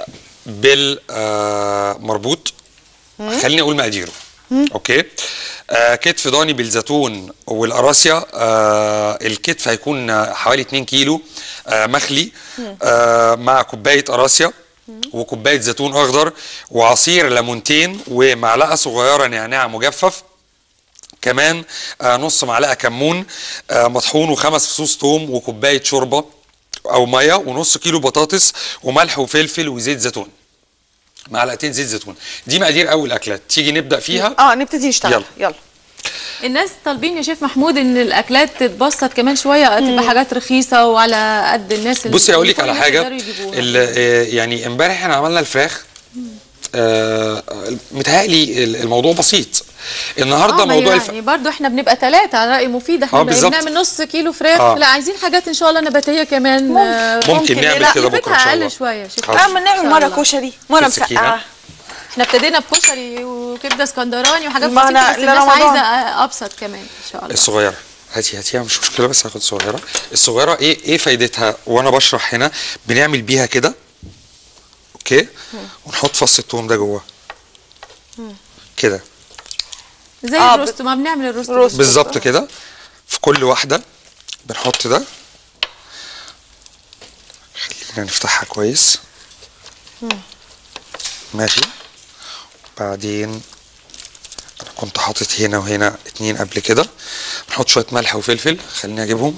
بالمربوط. آه خليني اقول مقاديره. اوكي. آه كتف ضاني بالزيتون والقراصيه. آه الكتف هيكون حوالي اتنين كيلو آه مخلي آه مع كوبايه قراصيه وكوبايه زيتون اخضر وعصير ليمونتين ومعلقه صغيره نعناع مجفف، كمان آه نص معلقه كمون آه مطحون وخمس فصوص ثوم وكوبايه شوربه او ميه ونص كيلو بطاطس وملح وفلفل وزيت زيتون، معلقتين زيت زيتون. دي مقادير اول اكله. تيجي نبدا فيها. اه نبتدي نشتغل. يلا يلا. الناس طالبين يا شيف محمود ان الاكلات تتبسط كمان شويه، تبقى حاجات رخيصه وعلى قد الناس. بصي اقول لك على حاجه. يعني امبارح احنا عملنا الفراخ آه متهيألي الموضوع بسيط. النهارده آه موضوع يعني الف... برضو احنا بنبقى ثلاثه على راي مفيد. احنا بنعمل نص كيلو فراخ. آه. لا عايزين حاجات ان شاء الله نباتيه كمان. ممكن, ممكن نعمل كده بكره ان شاء الله. اقل شويه. اما نعمل مره كشري مره مسقعه. احنا ابتدينا بكشري وكبده اسكندراني وحاجات بسيطه، بس الناس عايزه ابسط كمان ان شاء الله. الصغيره هاتي هاتيها مش مشكله، بس هاخد صغيره. الصغيره ايه ايه فايدتها وانا بشرح هنا؟ بنعمل بيها كده اوكي ونحط فص الثوم ده جوه كده زي آه الروست ما بنعمل الروست بالظبط كده. في كل واحده بنحط ده. خلينا نفتحها كويس. مم. ماشي. بعدين انا كنت حاطط هنا وهنا اتنين قبل كده. نحط شويه ملح وفلفل. خليني اجيبهم.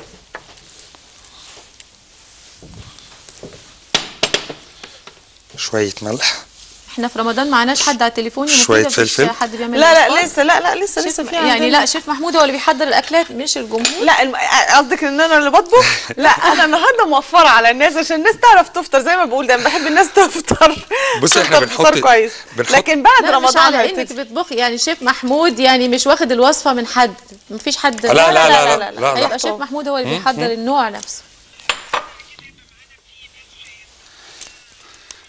شويه ملح. احنا في رمضان معناش حد على التليفون. شويه فلفل. حد بيعمل لا لا لسه لا لا لسه لسه في يعني لا شيف محمود هو اللي بيحضر الاكلات مش الجمهور. لا قصدك ان انا اللي بطبخ؟ لا انا النهارده موفره على الناس عشان الناس تعرف تفطر زي ما بقول. ده بحب الناس تفطر. بصي احنا بنحط كويس بنحط لكن بعد رمضان مش على انك بتطبخي. يعني شيف محمود يعني مش واخد الوصفه من حد. مفيش حد. لا لا لا لا, لا, لا, لا. هيبقى شيف محمود هو اللي بيحضر النوع نفسه.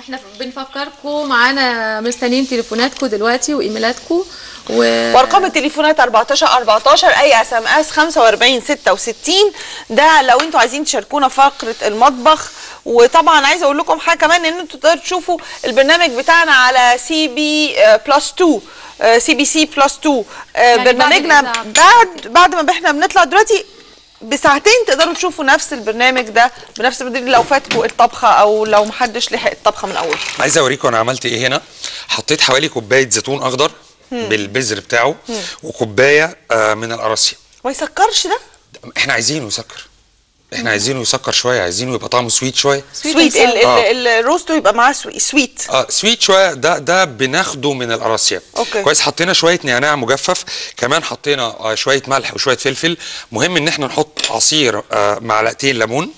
احنا بنفكركم معانا مستنيين تليفوناتكم دلوقتي وايميلاتكم و... وارقام التليفونات أربعتاشر أربعتاشر، اي اس ام اس خمسة وأربعين ستة وستين، ده لو انتوا عايزين تشاركونا فقره المطبخ. وطبعا عايزه اقول لكم حاجه كمان، ان انتوا تقدروا تشوفوا البرنامج بتاعنا على سي بي بلس اتنين، سي بي سي بلس اتنين. يعني برنامجنا بعد بعد, بعد ما احنا بنطلع دلوقتي بساعتين تقدروا تشوفوا نفس البرنامج ده بنفس البرنامج لو فاتكم الطبخه او لو محدش لحق الطبخه من اولها. عايز اوريكم انا عملت ايه هنا. حطيت حوالي كوبايه زيتون اخضر مم. بالبذر بتاعه مم. وكوبايه آه من القراصيه. ما يسكرش ده؟ احنا عايزينه يسكر، احنا مم. عايزينه يسكر شويه، عايزينه يبقى طعمه سويت شويه. سويت الروستو يبقى معاه سويت. اه سويت شويه. ده ده بناخده من القراصيه. اوكي كويس. حطينا شويه نعناع مجفف، كمان حطينا آه شويه ملح وشويه فلفل. مهم ان احنا نحط عصير آه معلقتين ليمون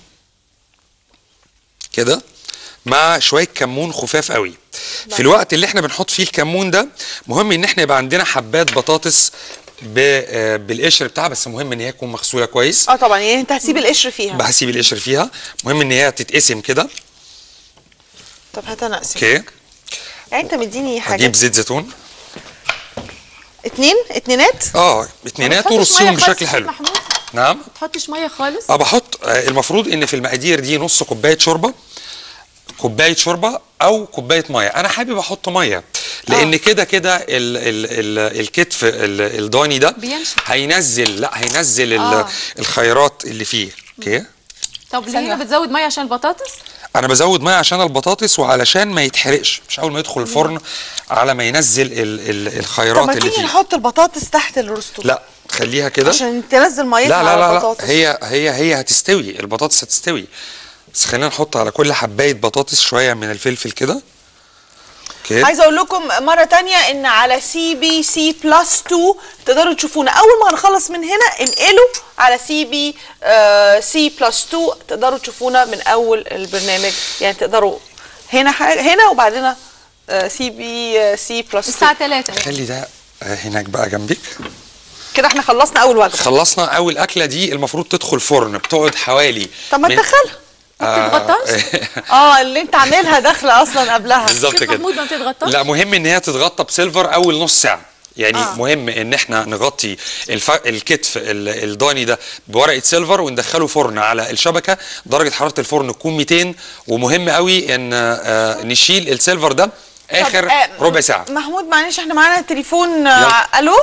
كده مع شويه كمون خفاف قوي. في الوقت اللي احنا بنحط فيه الكمون ده مهم ان احنا يبقى عندنا حبات بطاطس بالقشر بتاعها، بس مهم ان هي تكون مغسوله كويس. اه طبعا، يعني انت هتسيب القشر فيها. هسيب القشر فيها، مهم ان هي تتقسم كده. طب هات انا اقسم. اوكي. يعني انت مديني حاجه. هجيب زيت زيتون اتنين اتنينات اه اتنينات ورصيهم بشكل حلو. محمود. نعم. ما تحطش ميه خالص. اه بحط. آه المفروض ان في المقادير دي نص كوبايه شوربه، كوبايه شوربه او كوبايه ميه. انا حابب احط ميه لان كده كده ال ال ال الكتف الضاني ده بينشف. هينزل لا هينزل آه. الخيرات اللي فيه. اوكي. طب ليه بتزود ميه عشان البطاطس؟ انا بزود ميه عشان البطاطس وعلشان ما يتحرقش، مش اول ما يدخل الفرن على ما ينزل ال ال الخيرات اللي فيه. طب ما تيجي نحط البطاطس تحت الروستو. لا خليها كده عشان تنزل ميتها لا لا على لا البطاطس. لا هي هي هي هتستوي، البطاطس هتستوي، بس خلينا نحط على كل حبايه بطاطس شويه من الفلفل كده. اوكي. عايزه اقول لكم مره تانية ان على سي بي سي بلس اتنين تقدروا تشوفونا اول ما هنخلص من هنا. انقلوا على سي بي آه سي بلس اتنين تقدروا تشوفونا من اول البرنامج. يعني تقدروا هنا هنا وبعدين آه سي بي آه سي بلس اتنين الساعه تلاتة. خلي ده آه هناك بقى جنبك كده. احنا خلصنا اول وجبه. خلصنا اول اكله. دي المفروض تدخل فرن، بتقعد حوالي. طب ما تدخلها. ما بتتغطاش؟ اه اللي انت عاملها داخله اصلا قبلها. بالظبط كده. محمود ما بتتغطاش؟ لا مهم ان هي تتغطى بسيلفر اول نص ساعه. يعني آه. مهم ان احنا نغطي الف... الكتف الضاني ده بورقه سيلفر وندخله فرن على الشبكه. درجه حراره الفرن تكون ميتين. ومهم قوي ان آه نشيل السيلفر ده اخر آه ربع ساعه. محمود معلش احنا معانا تليفون. آه الو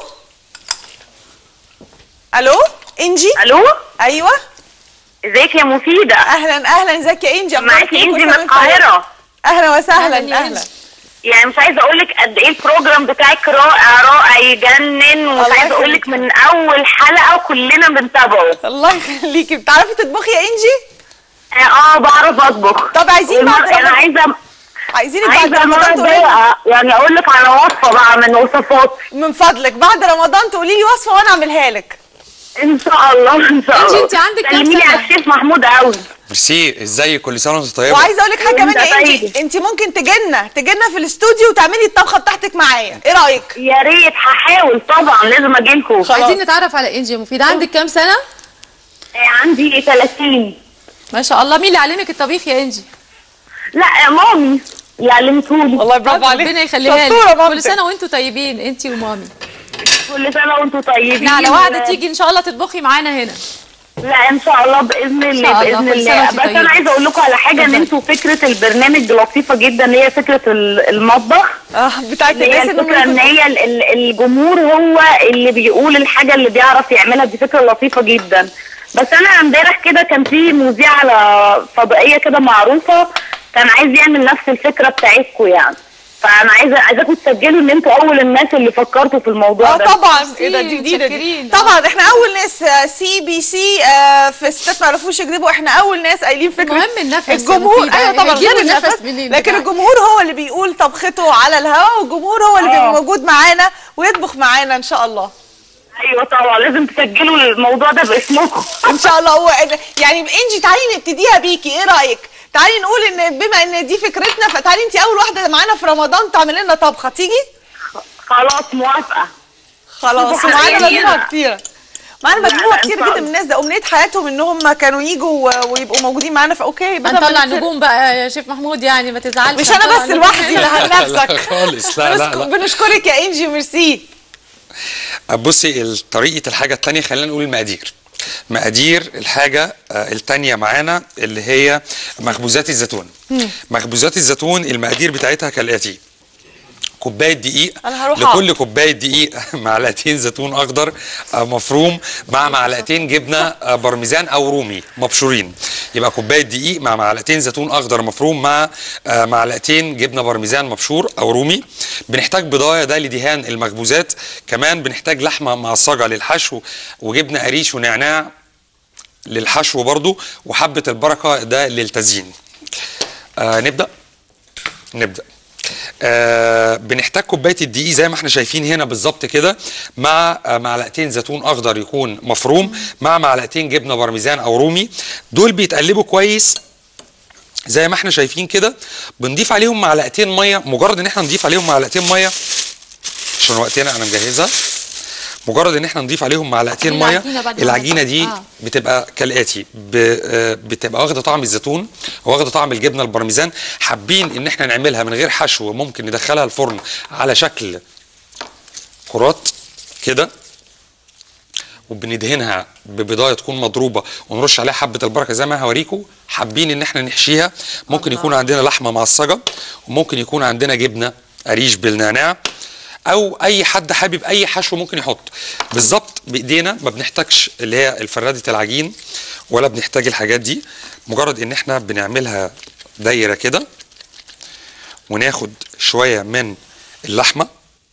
الو انجي. الو ايوه ازيك يا مفيده؟ اهلا اهلا. ازيك يا انجي؟ معاكي انجي من القاهره. اهلا وسهلا. اهلا. يعني مش عايزه اقول لك قد ايه البروجرام بتاعك رائع رائع يجنن، ومش عايزه اقول لك من اول حلقه وكلنا بنتابعه. الله يخليكي. بتعرفي تطبخي يا انجي؟ اه بعرف اطبخ. طب عايزين بعد انا عايزه عايزينك بعد رمضان تقولي يعني اقول لك على وصفه بقى من وصفات من فضلك. بعد رمضان تقولي لي وصفه وانا اعملها لك ان شاء الله. ان شاء الله. انت عندك كام سلمي لي على الشيف محمود قوي. ميرسي. ازيك؟ كل سنه وانت طيبه. وعايزه اقول لك حاجه كمان يا انجي، انت ممكن تجينا تجينا في الاستوديو وتعملي الطبخه بتاعتك معايا. ايه رايك؟ يا ريت. هحاول طبعا، لازم اجي لكم. عايزين نتعرف على انجي مفيده. عندك كام سنه؟ عندي تلاتين. ما شاء الله. مين اللي علمك الطبيخ يا انجي؟ لا مامي اللي علمتهولي. والله برافو عليك. ربنا يخليها لك. كل سنه وانتم طيبين انت ومامي. كل سنه وانتم طيبين. احنا على وعد تيجي ان شاء الله تطبخي معانا هنا. لا ان شاء الله باذن الله باذن الله. بس انا عايزه اقول لكم على حاجه، ان انتوا فكره البرنامج لطيفه جدا. هي فكره المطبخ اه بتاعت الناس. الفكره ان هي الجمهور هو اللي بيقول الحاجه اللي بيعرف يعملها. دي فكره لطيفه جدا. بس انا امبارح كده كان في مذيع على فضائيه كده معروفه كان عايز يعمل نفس الفكره بتاعتكم يعني. فانا عايزه عايزاكم تسجلوا ان انتوا اول الناس اللي فكرتوا في الموضوع اه ده. طبعا. ايه ده؟ دي جديده دي. طبعا احنا اول ناس. سي بي سي في ستات ما يعرفوش يكذبوا. احنا اول ناس قايلين فكره. المهم النفس. الجمهور. ايوه طبعا غير النفس. لكن الجمهور هو اللي بيقول طبخته على الهواء، والجمهور هو اللي بيبقى موجود معانا ويطبخ معانا ان شاء الله. ايوه طبعا لازم تسجلوا الموضوع ده باسمكم. ان شاء الله. هو يعني انجي تعالي نبتديها بيكي. ايه رايك؟ تعالي نقول ان بما ان دي فكرتنا، فتعالي انت اول واحده معانا في رمضان تعملي لنا طبخه. تيجي؟ خلاص موافقه. خلاص. معانا لازمها كتيره. معانا مجموعه لا، كتير إن شاء جدا من الناس ده امنيه حياتهم ان هم كانوا يجوا و- ويبقوا موجودين معانا فاوكي بدل ما هنطلع نتفرق. نجوم بقى يا شيف محمود، يعني ما تزعلش. مش انا بس لوحدي اللي لا هنفسك. خالص، لا لا لا. بنشكرك يا انجي، ميرسي. بصي طريقه الحاجه الثانيه، خلينا نقول المقادير. مقادير الحاجه الثانيه معانا اللي هي مخبوزات الزيتون. مخبوزات الزيتون المقادير بتاعتها كالاتي: كوبايه دقيق، لكل كوبايه دقيق معلقتين زيتون اخضر مفروم مع معلقتين جبنه بارميزان او رومي مبشورين. يبقى كوبايه دقيق مع معلقتين زيتون اخضر مفروم مع معلقتين جبنه بارميزان مبشور او رومي. بنحتاج بضايه ده لدهان المخبوزات. كمان بنحتاج لحمه معصجه للحشو، وجبنه قريش ونعناع للحشو برضو، وحبه البركه ده للتزيين. آه نبدا نبدا آه بنحتاج كوبايه الدقيق زي ما احنا شايفين هنا بالظبط كده، مع آه معلقتين زيتون اخضر يكون مفروم مع معلقتين جبنه بارميزان او رومي. دول بيتقلبوا كويس زي ما احنا شايفين كده. بنضيف عليهم معلقتين ميه، مجرد ان احنا نضيف عليهم معلقتين ميه عشان وقتنا انا مجهزها. مجرد ان احنا نضيف عليهم معلقتين ميه، العجينه دي آه. بتبقى كالاتي: بتبقى واخده طعم الزيتون واخده طعم الجبنه البارميزان. حابين ان احنا نعملها من غير حشو، ممكن ندخلها الفرن على شكل كرات كده، وبندهنها ببضايه تكون مضروبه ونرش عليها حبه البركه زي ما هوريكم. حابين ان احنا نحشيها، ممكن يكون عندنا لحمه معصجه، وممكن يكون عندنا جبنه قريش بالنعناع، او اي حد حابب اي حشو ممكن يحط بالظبط بايدينا. ما بنحتاجش اللي هي الفراده العجين ولا بنحتاج الحاجات دي. مجرد ان احنا بنعملها دايره كده، وناخد شويه من اللحمه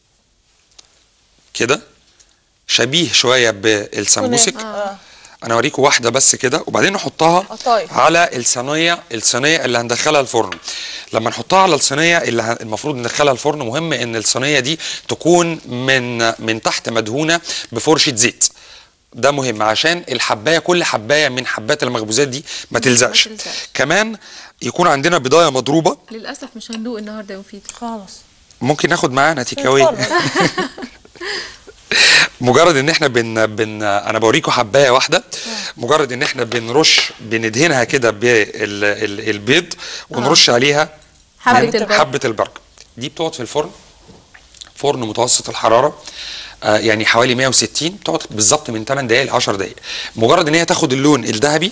كده شبيه شويه بالسمبوسك. آه. انا اوريكم واحده بس كده، وبعدين نحطها على الصينيه الصينيه اللي هندخلها الفرن. لما نحطها على الصينيه اللي المفروض ندخلها الفرن، مهم ان الصينيه دي تكون من من تحت مدهونه بفرشه زيت. ده مهم عشان الحبايه، كل حبايه من حبات المخبوزات دي ما تلزقش. كمان يكون عندنا بضايه مضروبه. للاسف مش هندوق النهارده يا مفيد خالص. ممكن ناخد معانا تيك اواي. مجرد ان احنا بن, بن انا بوريكم حبايه واحده، مجرد ان احنا بنرش بندهنها كده بالبيض ونرش عليها حبه البركه. حبه البركه دي بتقعد في الفرن، فرن متوسط الحراره، آه يعني حوالي مية وستين، بتقعد بالظبط من ثماني دقائق ل عشر دقائق. مجرد ان هي تاخد اللون الذهبي.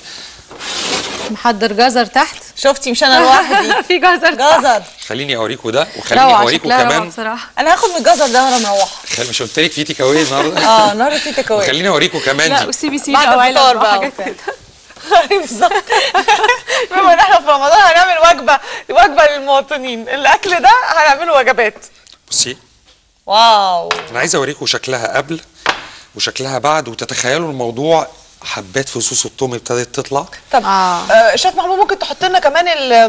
محضر جزر تحت. شفتي مش انا لوحدي. في جزر جزر. خليني اوريكم ده، وخليني اوريكم كمان. بصراحه انا هاخد من الجزر ده وانا مروحه. مش قلت لك في تيك اواي النهارده؟ اه النهارده في تيك اواي. وخليني اوريكم كمان لا دي وسيبي سيبي بعد الفطار بقى. بالظبط. بما ان احنا في رمضان هنعمل وجبه وجبه للمواطنين. الاكل ده هنعمله وجبات. بصي واو، انا عايز اوريكم شكلها قبل وشكلها بعد، وتتخيلوا الموضوع. حبات فصوص الثوم ابتدت تطلع. طب آه. آه شيف محمود، ممكن تحط لنا كمان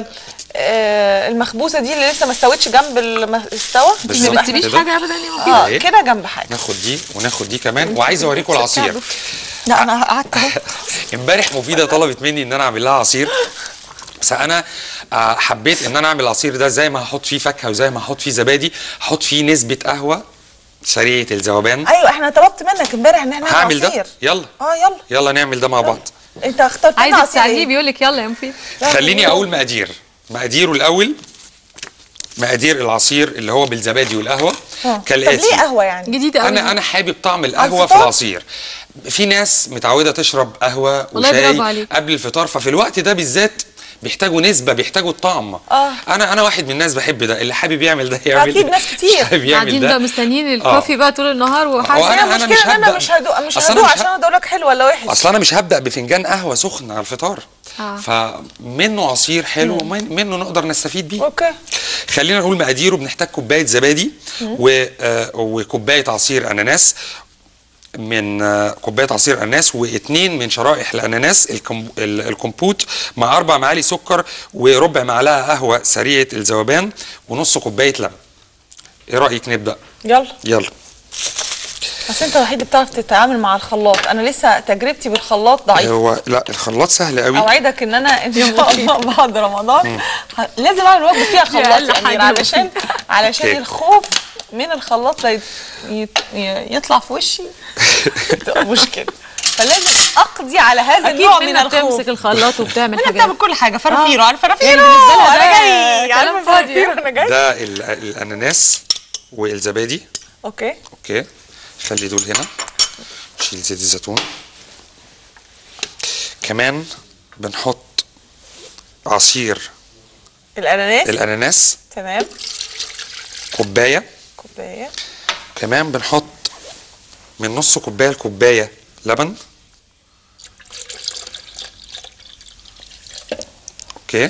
آه المخبوزه دي اللي لسه ما استوتش جنب الاستوى؟ ما بتسيبيش حاجه ابدا يا مفيد. اه كده جنب حاجه. ناخد دي وناخد دي كمان. وعايز اوريكم العصير. لا انا قعدت اهو. امبارح مفيده طلبت مني ان انا اعمل لها عصير، بس انا حبيت ان انا اعمل العصير ده زي ما هحط فيه فاكهه وزي ما هحط فيه زبادي، هحط فيه نسبه قهوه سريعه الذوبان. ايوه احنا طلبت منك امبارح ان احنا نعمل هعمل عصير. ده. يلا اه يلا يلا نعمل ده مع بعض. انت اخترت عايز تساعديه، بيقول لك يلا يا مفيد. خليني اقول مقادير مقاديره الاول. مقادير العصير اللي هو بالزبادي والقهوه كالاتي. طب ليه قهوه يعني؟ جديد قوي. انا انا حابب طعم القهوه في العصير. في ناس متعوده تشرب قهوه وشاي قبل الفطار، ففي الوقت ده بالذات بيحتاجوا نسبه، بيحتاجوا الطعم. آه. انا انا واحد من الناس بحب ده. اللي حابب يعمل ده يعمل. اكيد ناس كتير قاعدين بقى مستنيين الكوفي بقى طول النهار وحاسس. انا المشكله ان انا مش هدوق مش هدوق عشان اقول لك حلو ولا وحش. اصل انا مش هبدا بفنجان قهوه سخن على الفطار. آه. فمنه عصير حلو ومنه نقدر نستفيد بيه. اوكي. خلينا نقول مقاديره. بنحتاج كوبايه زبادي و... آه وكوبايه عصير اناناس، من كوبايه عصير اناناس، واثنين من شرائح الاناناس الكمبوت، مع اربع معالق سكر وربع معلقه قهوه سريعه الذوبان، ونص كوبايه لبن. ايه رايك نبدا؟ يلا يلا. بس انت الوحيد اللي بتعرف تتعامل مع الخلاط، انا لسه تجربتي بالخلاط ضعيفه. هو لا الخلاط سهل قوي. اوعدك ان انا ان شاء الله بعد رمضان لازم اعمل وجبه فيها خلاط يعني، علشان علشان الخوف من الخلاط لا يطلع في وشي تبقى مشكله. فلازم اقضي على هذا أكيد النوع من منها الخوف. بتمسك الخلاط وبتعمل انا حاجات. بتعمل كل حاجه فرافيرو، آه. عارفه فرافيرو يعني بالنسبة لها انا ده جاي، كلام عارفه فاضي. فرافيرو انا جاي. ده ال- الاناناس والزبادي. اوكي اوكي خلي دول هنا. نشيل زيت الزيتون. كمان بنحط عصير الاناناس الاناناس تمام كوبايه. كوبايه. كمان بنحط من نص كوبايه لكوبايه لبن. اوكي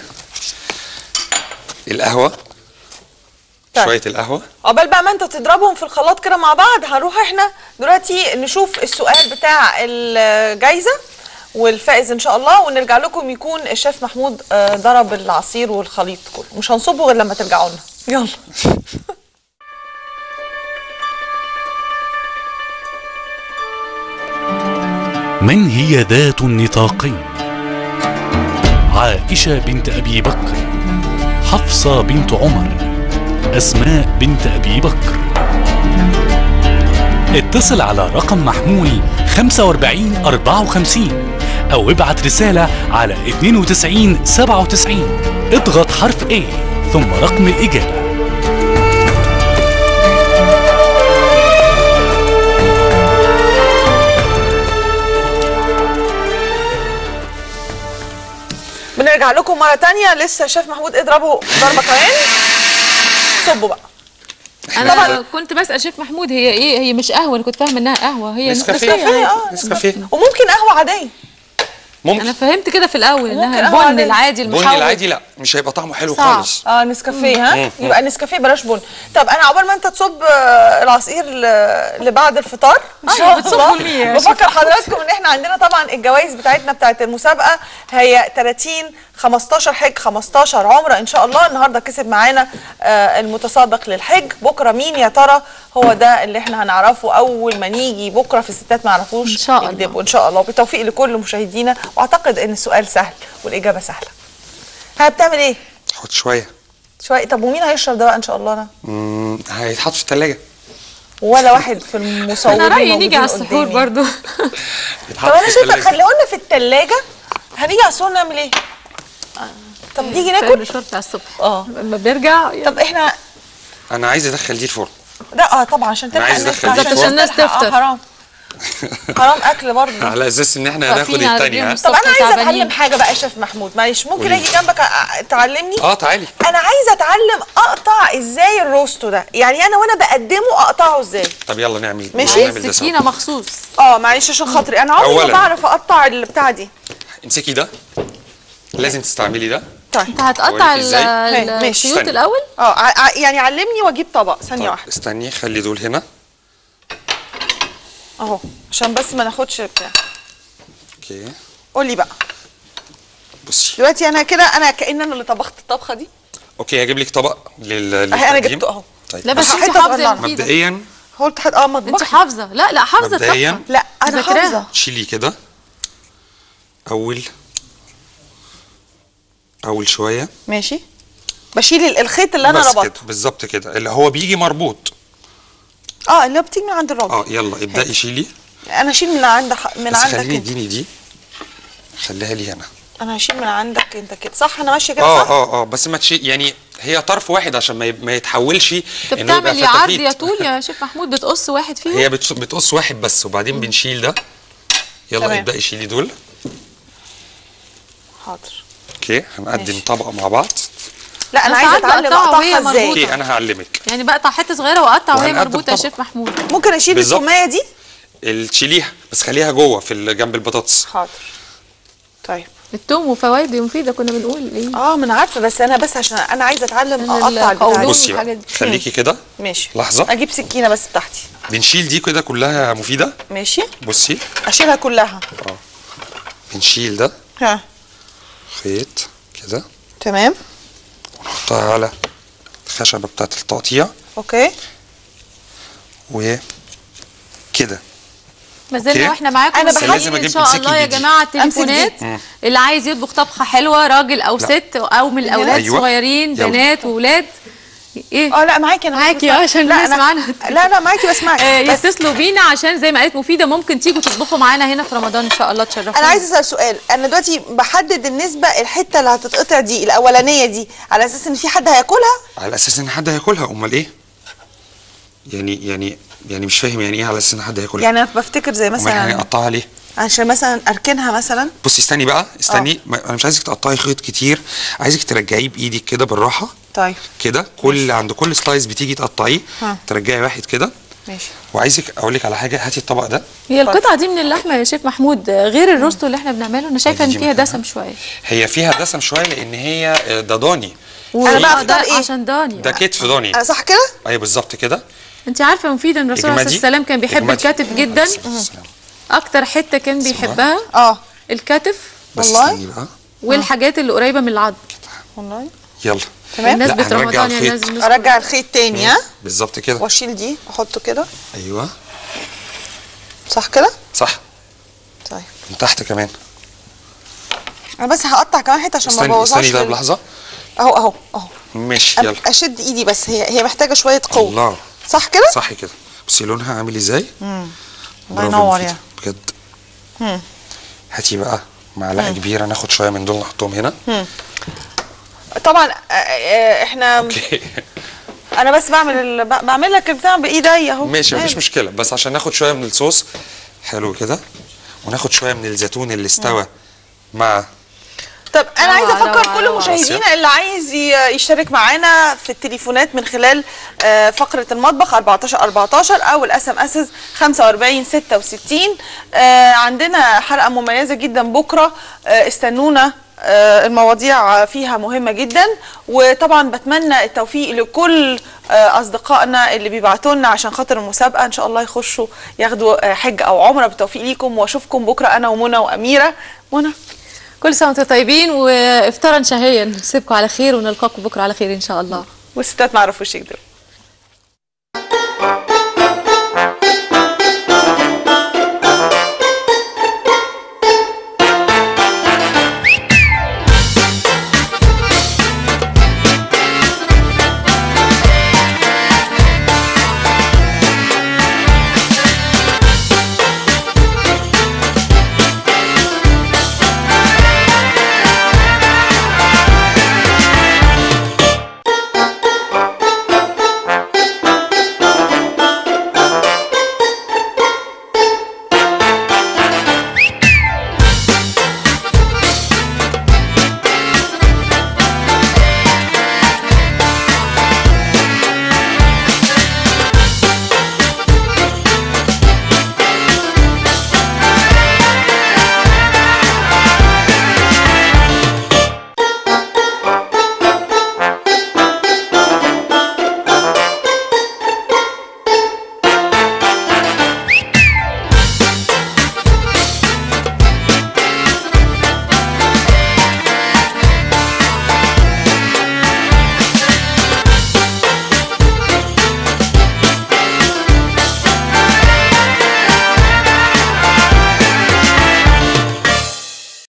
القهوه. طيب. شويه القهوه. عقبال بقى ما انت تضربهم في الخلاط كده مع بعض، هنروح احنا دلوقتي نشوف السؤال بتاع الجايزه والفائز ان شاء الله، ونرجع لكم يكون الشيف محمود آه، ضرب العصير والخليط كله، مش هنصبه غير لما ترجعوا لنا. يلا. من هي ذات النطاقين؟ عائشة بنت أبي بكر، حفصة بنت عمر، أسماء بنت أبي بكر. اتصل على رقم محمول خمسة وأربعين أربعة وخمسين أو ابعت رسالة على اثنين وتسعين سبعة وتسعين. اضغط حرف A ثم رقم الإجابة. بنرجع لكم مره تانية، لسه الشيف محمود اضربوا ضربه كمان. صبوا بقى. انا طبعا كنت بسال شيف محمود هي ايه، هي مش قهوه، انا كنت فاهمه انها قهوه، هي نسكافيه. اه نسكافيه وممكن قهوه عاديه. ممكن. انا فهمت كده في الاول انها قهوة البن عادية. العادي البن المحوج. العادي لا مش هيبقى طعمه حلو صعب. خالص. اه نسكافيه. ها مم. يبقى نسكافيه بلاش بن. طب انا عقبال ما انت تصب آه، العصير ل- لبعد الفطار ان شاء بتصبوا الله، لمية يا بفكر حضراتكم ان احنا عندنا طبعا الجوائز بتاعتنا بتاعت المسابقه هي ثلاثين خمستاشر حج خمستاشر عمره ان شاء الله. النهارده كسب معانا آه، المتسابق للحج، بكره مين يا ترى؟ هو ده اللي احنا هنعرفه اول ما نيجي بكره. في الستات ما يعرفوش ان شاء الله يكذبوا ان شاء الله. بالتوفيق لكل مشاهدينا، واعتقد ان السؤال سهل والاجابه سهله. ها بتعمل ايه؟ حط شويه شويه. طب ومين هيشرب ده بقى ان شاء الله؟ انا مم، هيتحط في الثلاجه. ولا واحد في المصورين انا رايي موجودين نيجي على السحور قدامي. برضو. طب انا شايفه خلونا في الثلاجه، هنيجي على السحور نعمل ايه؟ طب نيجي ناكل المشوار بتاع الصبح اه لما بنرجع. طب احنا انا عايز ادخل دي الفرن. لا اه طبعا عشان تلحق عايز الناس، أدخل دي عشان الفرن. الناس تفطر. آه حرام حرام اكل برضه. على اساس ان احنا هناخد واقفين على الثانيه. رجليهم طب انا عايزه تعبانين. اتعلم حاجه بقى يا شيف محمود، معلش ممكن قولي. اجي جنبك أ- تعلمني؟ اه تعالي. انا عايزه اتعلم اقطع ازاي الروستو ده، يعني انا وانا بقدمه اقطعه ازاي؟ طب يلا نعمل ماشي. نعمل ده سكينه سوا. مخصوص. اه معلش عشان خاطري انا عمري ما أولاً. بعرف اقطع البتاع دي. امسكي ده، لازم تستعملي ده. طيب انت هتقطع أوريك إزاي؟ ال- ماشي. الخيوط استني. الاول. اه ع- ع- يعني علمني واجيب طبق ثانيه واحده استني خلي دول هنا. اهو عشان بس ما ناخدش بتاع. اوكي قولي بقى بصي. دلوقتي انا كده انا كأن انا اللي طبخت الطبخه دي. اوكي هجيب لك طبق لل اهي انا للتقديم. جبته اهو. طيب لا بس بصي. انت حتة حافظه صغننة. المفيدة. مبدئيا قلت حد اه مطبخ انت حافظه. لا لا حافظه مبدئياً. الطبخه. لا انا مذاكراها. حافظه. شيلي كده اول اول شويه. ماشي بشيل ال- الخيط اللي انا بس ربطته. كده بالظبط كده اللي هو بيجي مربوط. اه اللي بتيجي من عند الراجل. اه يلا ابدأي شيلي. انا اشيل من عند ح- من بس عندك خليني انت. اديني دي، خليها لي انا. انا هشيل من عندك انت كده صح؟ انا ماشيه كده اه صح؟ اه اه بس ما تشيل يعني هي طرف واحد عشان ما يب- ما يتحولش انت انه يبقى بتعمل يا عرض فتافيت. يا طول يا شيف محمود، بتقص واحد فيهم. هي بتس- بتقص واحد بس وبعدين بنشيل ده. يلا تمام. ابدأي شيلي دول. حاضر. اوكي هنقدم ماشي. طبق مع بعض. لا انا بس عايزه ساعات اتعلم بقطعها وهي اقطعها ازاي. مربوطة. اوكي انا هعلمك. يعني بقطع حته صغيره واقطع وهي وهنقدم مربوطه يا طبق. شيف محمود. ممكن اشيل بالظبط. التوميه دي؟ ال- تشيليها بس خليها جوه في ال- جنب البطاطس. حاضر. طيب التوم وفوائده مفيده كنا بنقول ايه. اه ما انا عارفه بس انا بس عشان انا عايزه اتعلم من اقطع البتاع القولون. دي. بصي الحاجات بقى دي. خليكي كده ماشي لحظه. اجيب سكينه بس بتاعتي. بنشيل دي كده كلها مفيده. ماشي بصي اشيلها كلها. اه بنشيل ده ها خيط كده تمام ونحطها على الخشبه بتاعت التقطيع اوكي. وكده. ما زلنا أوكي. واحنا معاكم أنا مستنيين لازم ان أجيب شاء أمسكي الله يا دي. جماعه أمسك التليفونات مم. اللي عايز يطبخ طبخه حلوه، راجل او لا. ست او من الاولاد أيوة. صغيرين يلا. بنات واولاد، ايه اه لا معاكي انا معاكي اه عشان لا الناس أنا... معانا لا لا معاكي بسمعك. آه يتصلوا بينا عشان زي ما قالت مفيده ممكن تيجوا تطبخوا معانا هنا في رمضان ان شاء الله تشرفونا. انا عايزه اسال سؤال، انا دلوقتي بحدد النسبه الحته اللي هتتقطع دي الاولانيه دي على اساس ان في حد هياكلها؟ على اساس ان حد هياكلها، امال ايه؟ يعني يعني يعني مش فاهم يعني ايه على اساس ان حد هياكلها؟ يعني انا بفتكر زي مثلا يعني اقطعها ليه؟ عشان مثلا اركنها مثلا. بصي استني بقى استني أوه. انا مش عايزك تقطعي خيط كتير، عايزك ترجعيه بايدك كده بالراحه. طيب كده كل عند كل سلايس بتيجي تقطعيه ترجعي واحد كده. ماشي. وعايزك اقول لك على حاجه، هاتي الطبق ده. هي القطعه دي من اللحمه يا شيف محمود غير الروستو اللي احنا بنعمله، انا شايفه ان فيها دسم شويه. هي فيها دسم شويه لان هي ده ضاني. انا بقى ده ايه؟ عشان ضاني ده كتف ضاني. انا صح كده؟ ايوه بالظبط كده. انت عارفه مفيده ان الرسول عليه الصلاه والسلام كان بيحب الكتف جدا. اكتر حته كان بيحبها اه الكتف والله، والحاجات اللي قريبه من العظم والله. يلا تمام. بمناسبه رمضان يعني لازم ارجع الخيط تاني. ها بالظبط كده، واشيل دي احطه كده. ايوه صح كده؟ صح. طيب من تحت كمان. انا بس هقطع كمان حته عشان ما ابوظهاش. استني ده بلحظه اهو اهو اهو ماشي. يلا اشد ايدي بس هي هي محتاجه شويه قوه. الله صح كده؟ صح كده. بصي لونها عامل ازاي؟ امم الله ينور يا بجد. امم هاتي بقى معلقه كبيره، ناخد شويه من دول نحطهم هنا. امم طبعا احنا اوكي انا بس بعمل ال... بعمل لك البتاع بايدي اهو. ماشي مفيش مشكله، بس عشان ناخد شويه من الصوص حلو كده، وناخد شويه من الزيتون اللي استوى مع. طب انا عايزه افكر كل مشاهدينا اللي عايز يشترك معانا في التليفونات من خلال فقره المطبخ أربعتاشر أربعتاشر او الاس ام اس خمسة وأربعين ستة وستين. عندنا حلقه مميزه جدا بكره، استنونا، المواضيع فيها مهمة جدا. وطبعا بتمنى التوفيق لكل أصدقائنا اللي بيبعتوا لنا عشان خاطر المسابقة، إن شاء الله يخشوا ياخدوا حج أو عمرة. بالتوفيق ليكم، وأشوفكم بكرة أنا ومنى وأميرة. منى كل سنة وانتم طيبين وإفطارا شهيا، نسيبكم على خير ونلقاكم بكرة على خير إن شاء الله. والستات ما عرفوش يكذبوا.